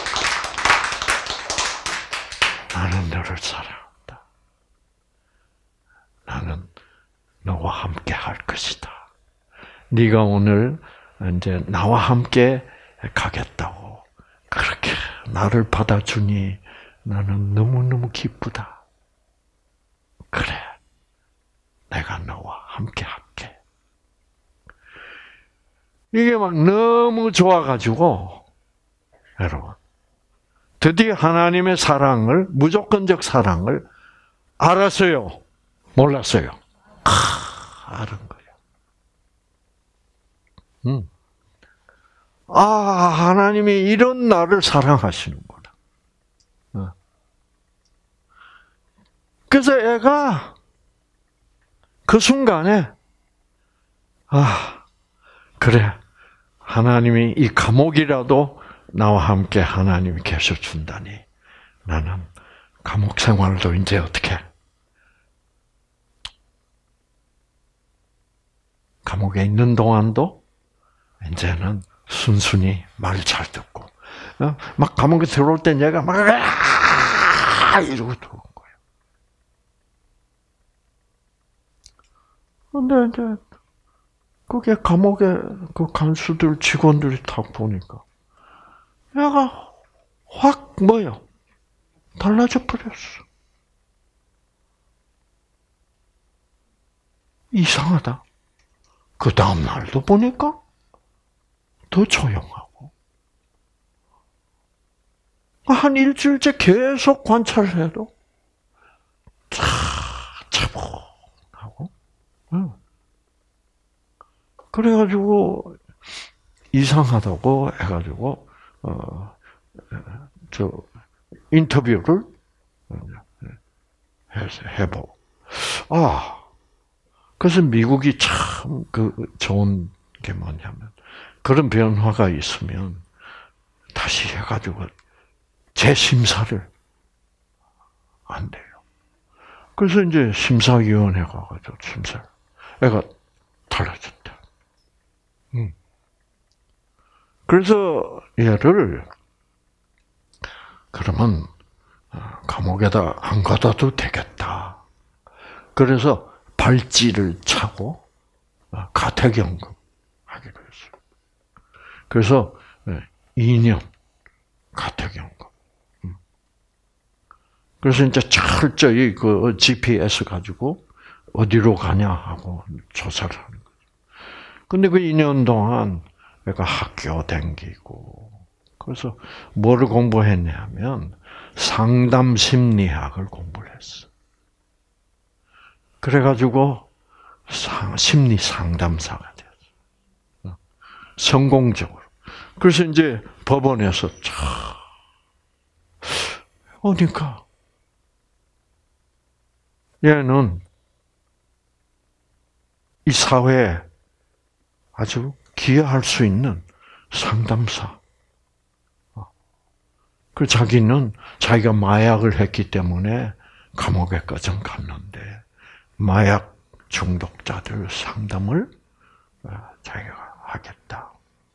나는 너를 사랑한다. 나는 너와 함께 할 것이다. 네가 오늘 이제 나와 함께 가겠다고 그렇게 나를 받아주니 나는 너무너무 기쁘다. 그래, 내가 너와 함께 할게. 이게 막 너무 좋아가지고 여러분 드디어 하나님의 사랑을 무조건적 사랑을 알았어요. 몰랐어요. 아, 알은 거예요. 음. 아, 하나님이 이런 나를 사랑하시는구나. 어. 그래서 애가 그 순간에 아, 그래. 하나님이 이 감옥이라도 나와 함께 하나님이 계셔준다니 나는 감옥 생활도 이제 어떻게 감옥에 있는 동안도 이제는 순순히 말 잘 듣고 막 감옥에 들어올 땐 얘가 막 이러고 들어온 거예요. 근데 이제 그게 감옥에 그 간수들 직원들이 딱 보니까 얘가 확 뭐요? 달라져 버렸어. 이상하다. 그 다음 날도 보니까 더 조용하고 한 일주일째 계속 관찰을 해도 차 차분하고 응. 그래가지고 이상하다고 해가지고 어, 저 인터뷰를 해보. 아, 그래서 미국이 참 그 좋은 게 뭐냐면 그런 변화가 있으면 다시 해가지고 재심사를 안 돼요. 그래서 이제 심사위원회가 가지고 심사, 애가 달라졌다. 음. 그래서 얘를 그러면 감옥에다 안 가둬도 되겠다. 그래서 발찌를 차고 가택연금 하기로 했어요. 그래서 이 년 가택연금. 그래서 이제 철저히 그 지피에스 가지고 어디로 가냐 하고 조사를 하는 거죠. 근데 그 이 년 동안 내가 학교 다니고, 그래서 뭐를 공부했냐면 상담 심리학을 공부를 했어. 그래가지고 심리 상담사가 됐어. 성공적으로. 그래서 이제 법원에서 쫙 오니까 얘는 이 사회에 아주 기여할 수 있는 상담사. 그 자기는 자기가 마약을 했기 때문에 감옥에까지 갔는데 마약 중독자들 상담을 자기가 하겠다.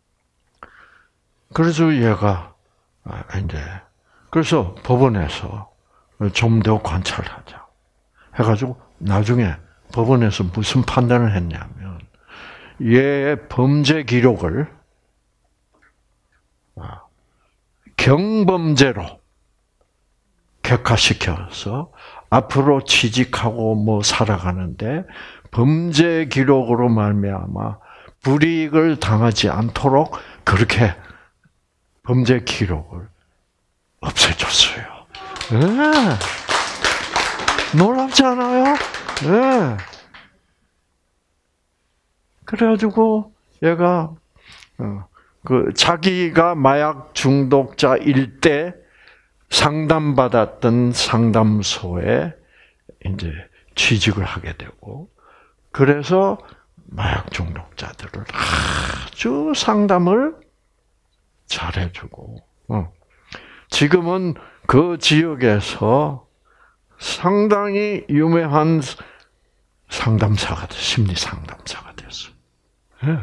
그래서 얘가 이제 그래서 법원에서 좀 더 관찰하자 해가지고 나중에 법원에서 무슨 판단을 했냐면 얘의 범죄 기록을 경범죄로 격화시켜서 앞으로 취직하고 뭐 살아가는데 범죄 기록으로 말미암아 불이익을 당하지 않도록 그렇게 범죄 기록을 없애줬어요. 네. 놀랍지 않아요? 네. 그래가지고 얘가 그 자기가 마약 중독자일 때 상담받았던 상담소에 이제 취직을 하게 되고, 그래서 마약 중독자들을 아주 상담을 잘해주고, 지금은 그 지역에서 상당히 유명한 상담사가 됐어, 심리 상담사가 됐어. 네.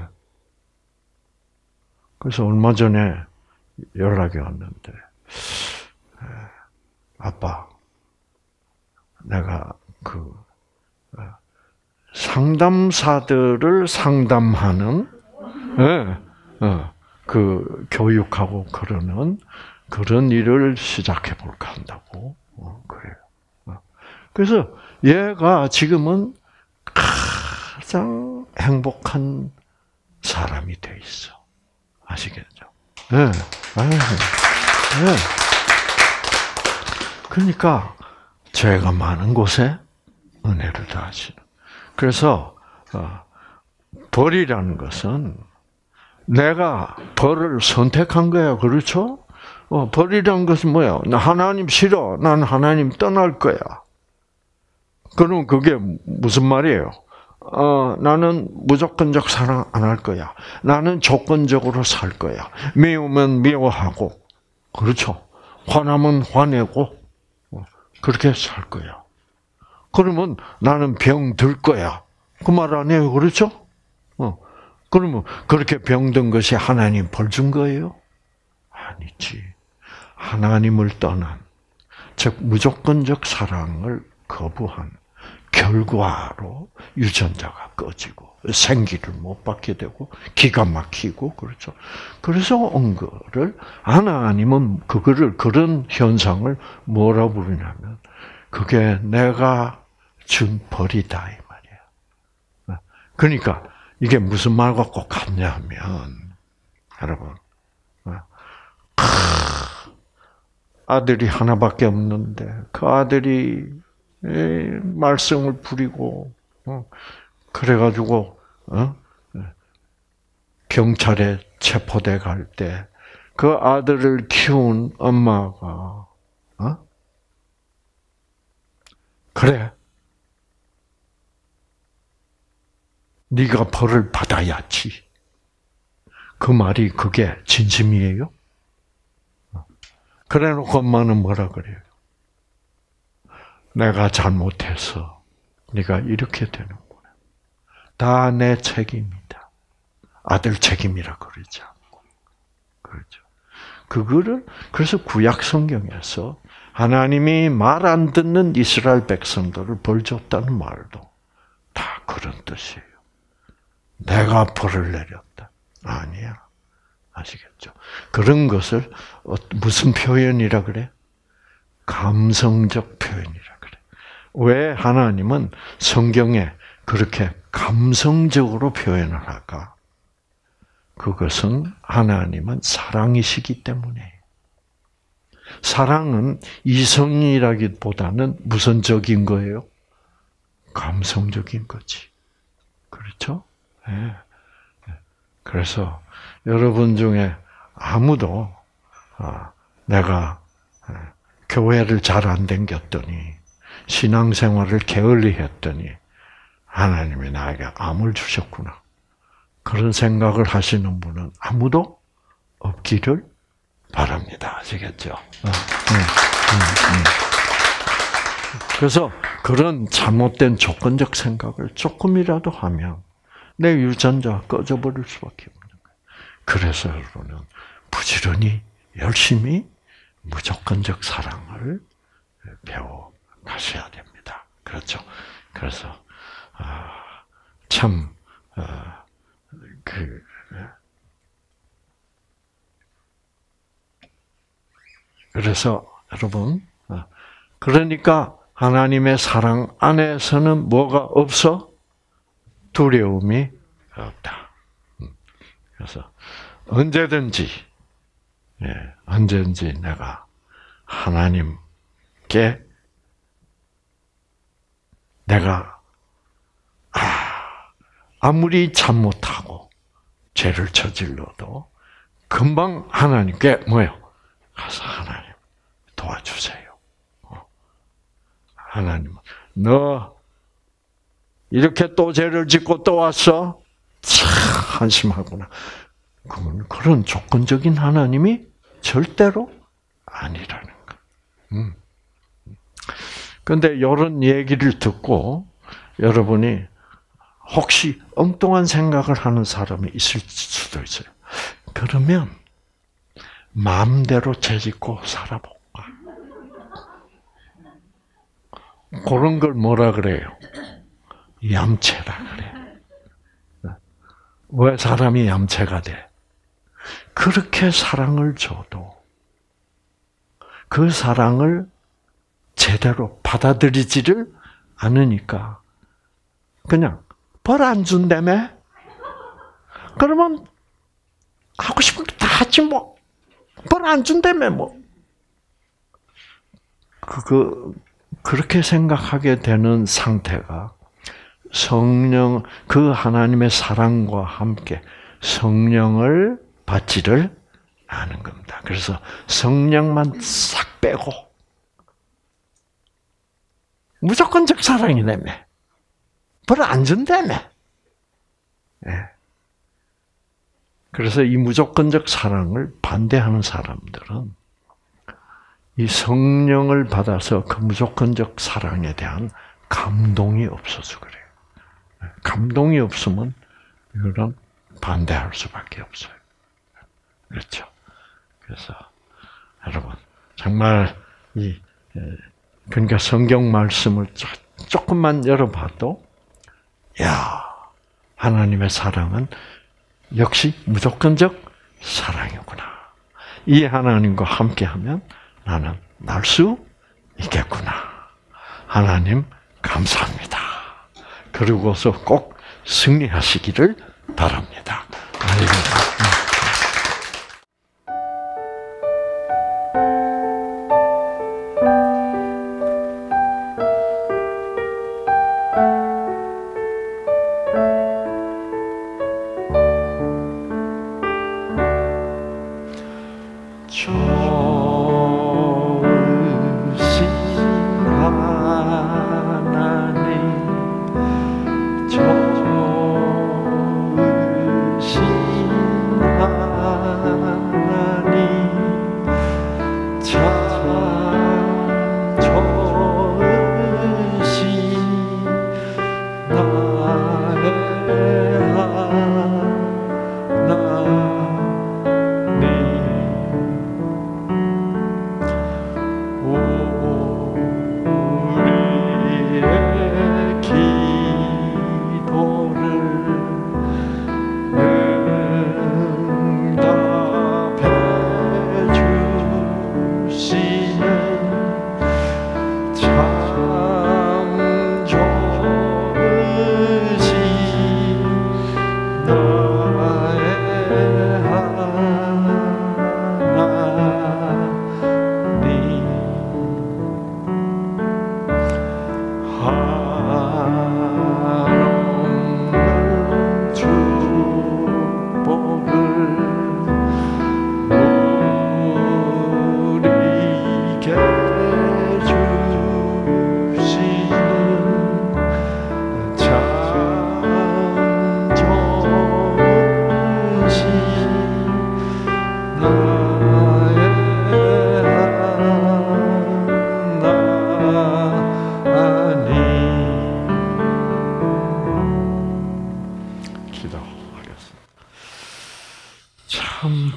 그래서 얼마 전에 연락이 왔는데, 아빠, 내가 그 상담사들을 상담하는, 그 교육하고 그러는 그런 일을 시작해 볼까 한다고 그래요. 그래서 얘가 지금은 가장 행복한 사람이 돼 있어. 아시겠죠? 네. 네. 그러니까 죄가 많은 곳에 은혜를 다하시는. 그래서 벌이라는 것은 내가 벌을 선택한 거야, 그렇죠? 어, 벌이라는 것은 뭐야? 나 하나님 싫어. 난 하나님 떠날 거야. 그럼 그게 무슨 말이에요? 어, 나는 무조건적 사랑 안 할 거야. 나는 조건적으로 살 거야. 미우면 미워하고, 그렇죠? 화나면 화내고, 그렇게 살 거야. 그러면 나는 병 들 거야. 그 말 아니에요, 그렇죠? 어, 그러면 그렇게 병든 것이 하나님 벌 준 거예요? 아니지. 하나님을 떠난, 즉 무조건적 사랑을 거부한 결과로 유전자가 꺼지고 생기를 못 받게 되고 기가 막히고, 그렇죠. 그래서 온 거를 하나님은 그거를, 그런 현상을 뭐라 부르냐면 그게 내가 준 벌이다 이 말이야. 그러니까 이게 무슨 말과 꼭 같냐면, 여러분, 아들이 하나밖에 없는데 그 아들이 말썽을 부리고 그래가지고 경찰에 체포돼 갈 때 그 아들을 키운 엄마가 그래, 네가 벌을 받아야지. 그 말이 그게 진심이에요? 그래놓고 엄마는 뭐라 그래요? 내가 잘못해서 네가 이렇게 되는구나. 다 내 책임이다. 아들 책임이라 그러지 않고. 그렇죠. 그거를, 그래서 구약 성경에서 하나님이 말 안 듣는 이스라엘 백성들을 벌 줬다는 말도 다 그런 뜻이에요. 내가 벌을 내렸다. 아니야. 아시겠죠? 그런 것을 무슨 표현이라 그래? 감성적 표현이라 그래. 왜 하나님은 성경에 그렇게 감성적으로 표현을 할까? 그것은 하나님은 사랑이시기 때문에. 사랑은 이성이라기보다는 무슨 적인 거예요? 감성적인 거지. 그렇죠? 네. 그래서 여러분 중에 아무도 내가 교회를 잘 안 다녔더니 신앙생활을 게을리 했더니 하나님이 나에게 암을 주셨구나. 그런 생각을 하시는 분은 아무도 없기를 바랍니다. 아시겠죠? 그래서 그런 잘못된 조건적 생각을 조금이라도 하면 내 유전자가 꺼져버릴 수밖에 없는 거예요. 그래서 여러분은 부지런히 열심히 무조건적 사랑을 배워 가셔야 됩니다. 그렇죠? 그래서 참 그 그래서 여러분, 그러니까 하나님의 사랑 안에서는 뭐가 없어? 두려움이 없다. 그래서 언제든지, 예, 언제든지 내가 하나님께 내가 아, 아무리 잘못하고 죄를 저질러도 금방 하나님께 뭐예요? 가서 하나님 도와주세요. 하나님, 너 이렇게 또 죄를 짓고 또 왔어? 참 한심하구나. 그건 그런 조건적인 하나님이 절대로 아니라는 거. 음. 근데 이런 얘기를 듣고 여러분이 혹시 엉뚱한 생각을 하는 사람이 있을 수도 있어요. 그러면 마음대로 죄짓고 살아볼까? 그런 걸 뭐라 그래요? 얌체라 그래. 왜 사람이 얌체가 돼? 그렇게 사랑을 줘도 그 사랑을 제대로 받아들이지를 않으니까 그냥 벌 안 준다며? 그러면 하고 싶은 거 다 하지 뭐. 벌 안 준다며 뭐. 그거 그렇게 생각하게 되는 상태가 성령, 그 하나님의 사랑과 함께 성령을 받지를 않은 겁니다. 그래서 성령만 싹 빼고 무조건적 사랑이라며. 벌 안 준다며. 네. 그래서 이 무조건적 사랑을 반대하는 사람들은 이 성령을 받아서 그 무조건적 사랑에 대한 감동이 없어서 그래요. 감동이 없으면 이런 반대할 수밖에 없어요. 그렇죠? 그래서 여러분 정말 이 그러니까 성경 말씀을 조금만 열어봐도 야 하나님의 사랑은 역시 무조건적 사랑이구나. 이 하나님과 함께하면 나는 날 수 있겠구나. 하나님 감사합니다. 그러고서 꼭 승리하시기를 바랍니다.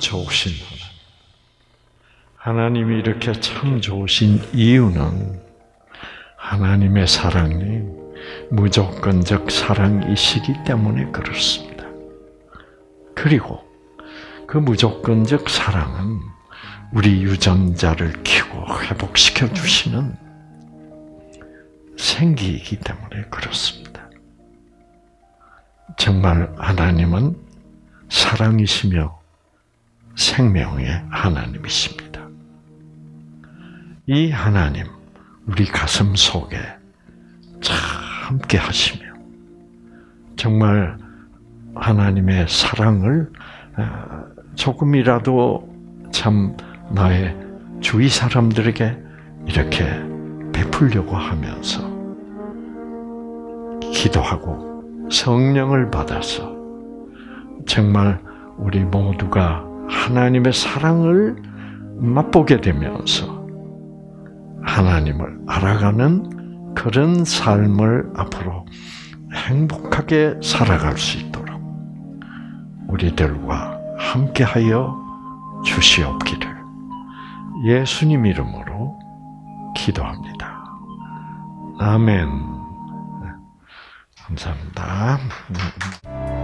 좋으신 하나님. 하나님이 이렇게 참 좋으신 이유는 하나님의 사랑이 무조건적 사랑이시기 때문에 그렇습니다. 그리고 그 무조건적 사랑은 우리 유전자를 키워 회복시켜 주시는 생기이기 때문에 그렇습니다. 정말 하나님은 사랑이시며 생명의 하나님이십니다. 이 하나님, 우리 가슴 속에 함께 하시며 정말 하나님의 사랑을 조금이라도 참 나의 주위 사람들에게 이렇게 베풀려고 하면서 기도하고 성령을 받아서 정말 우리 모두가 하나님의 사랑을 맛보게 되면서 하나님을 알아가는 그런 삶을 앞으로 행복하게 살아갈 수 있도록 우리들과 함께하여 주시옵기를 예수님 이름으로 기도합니다. 아멘. 감사합니다.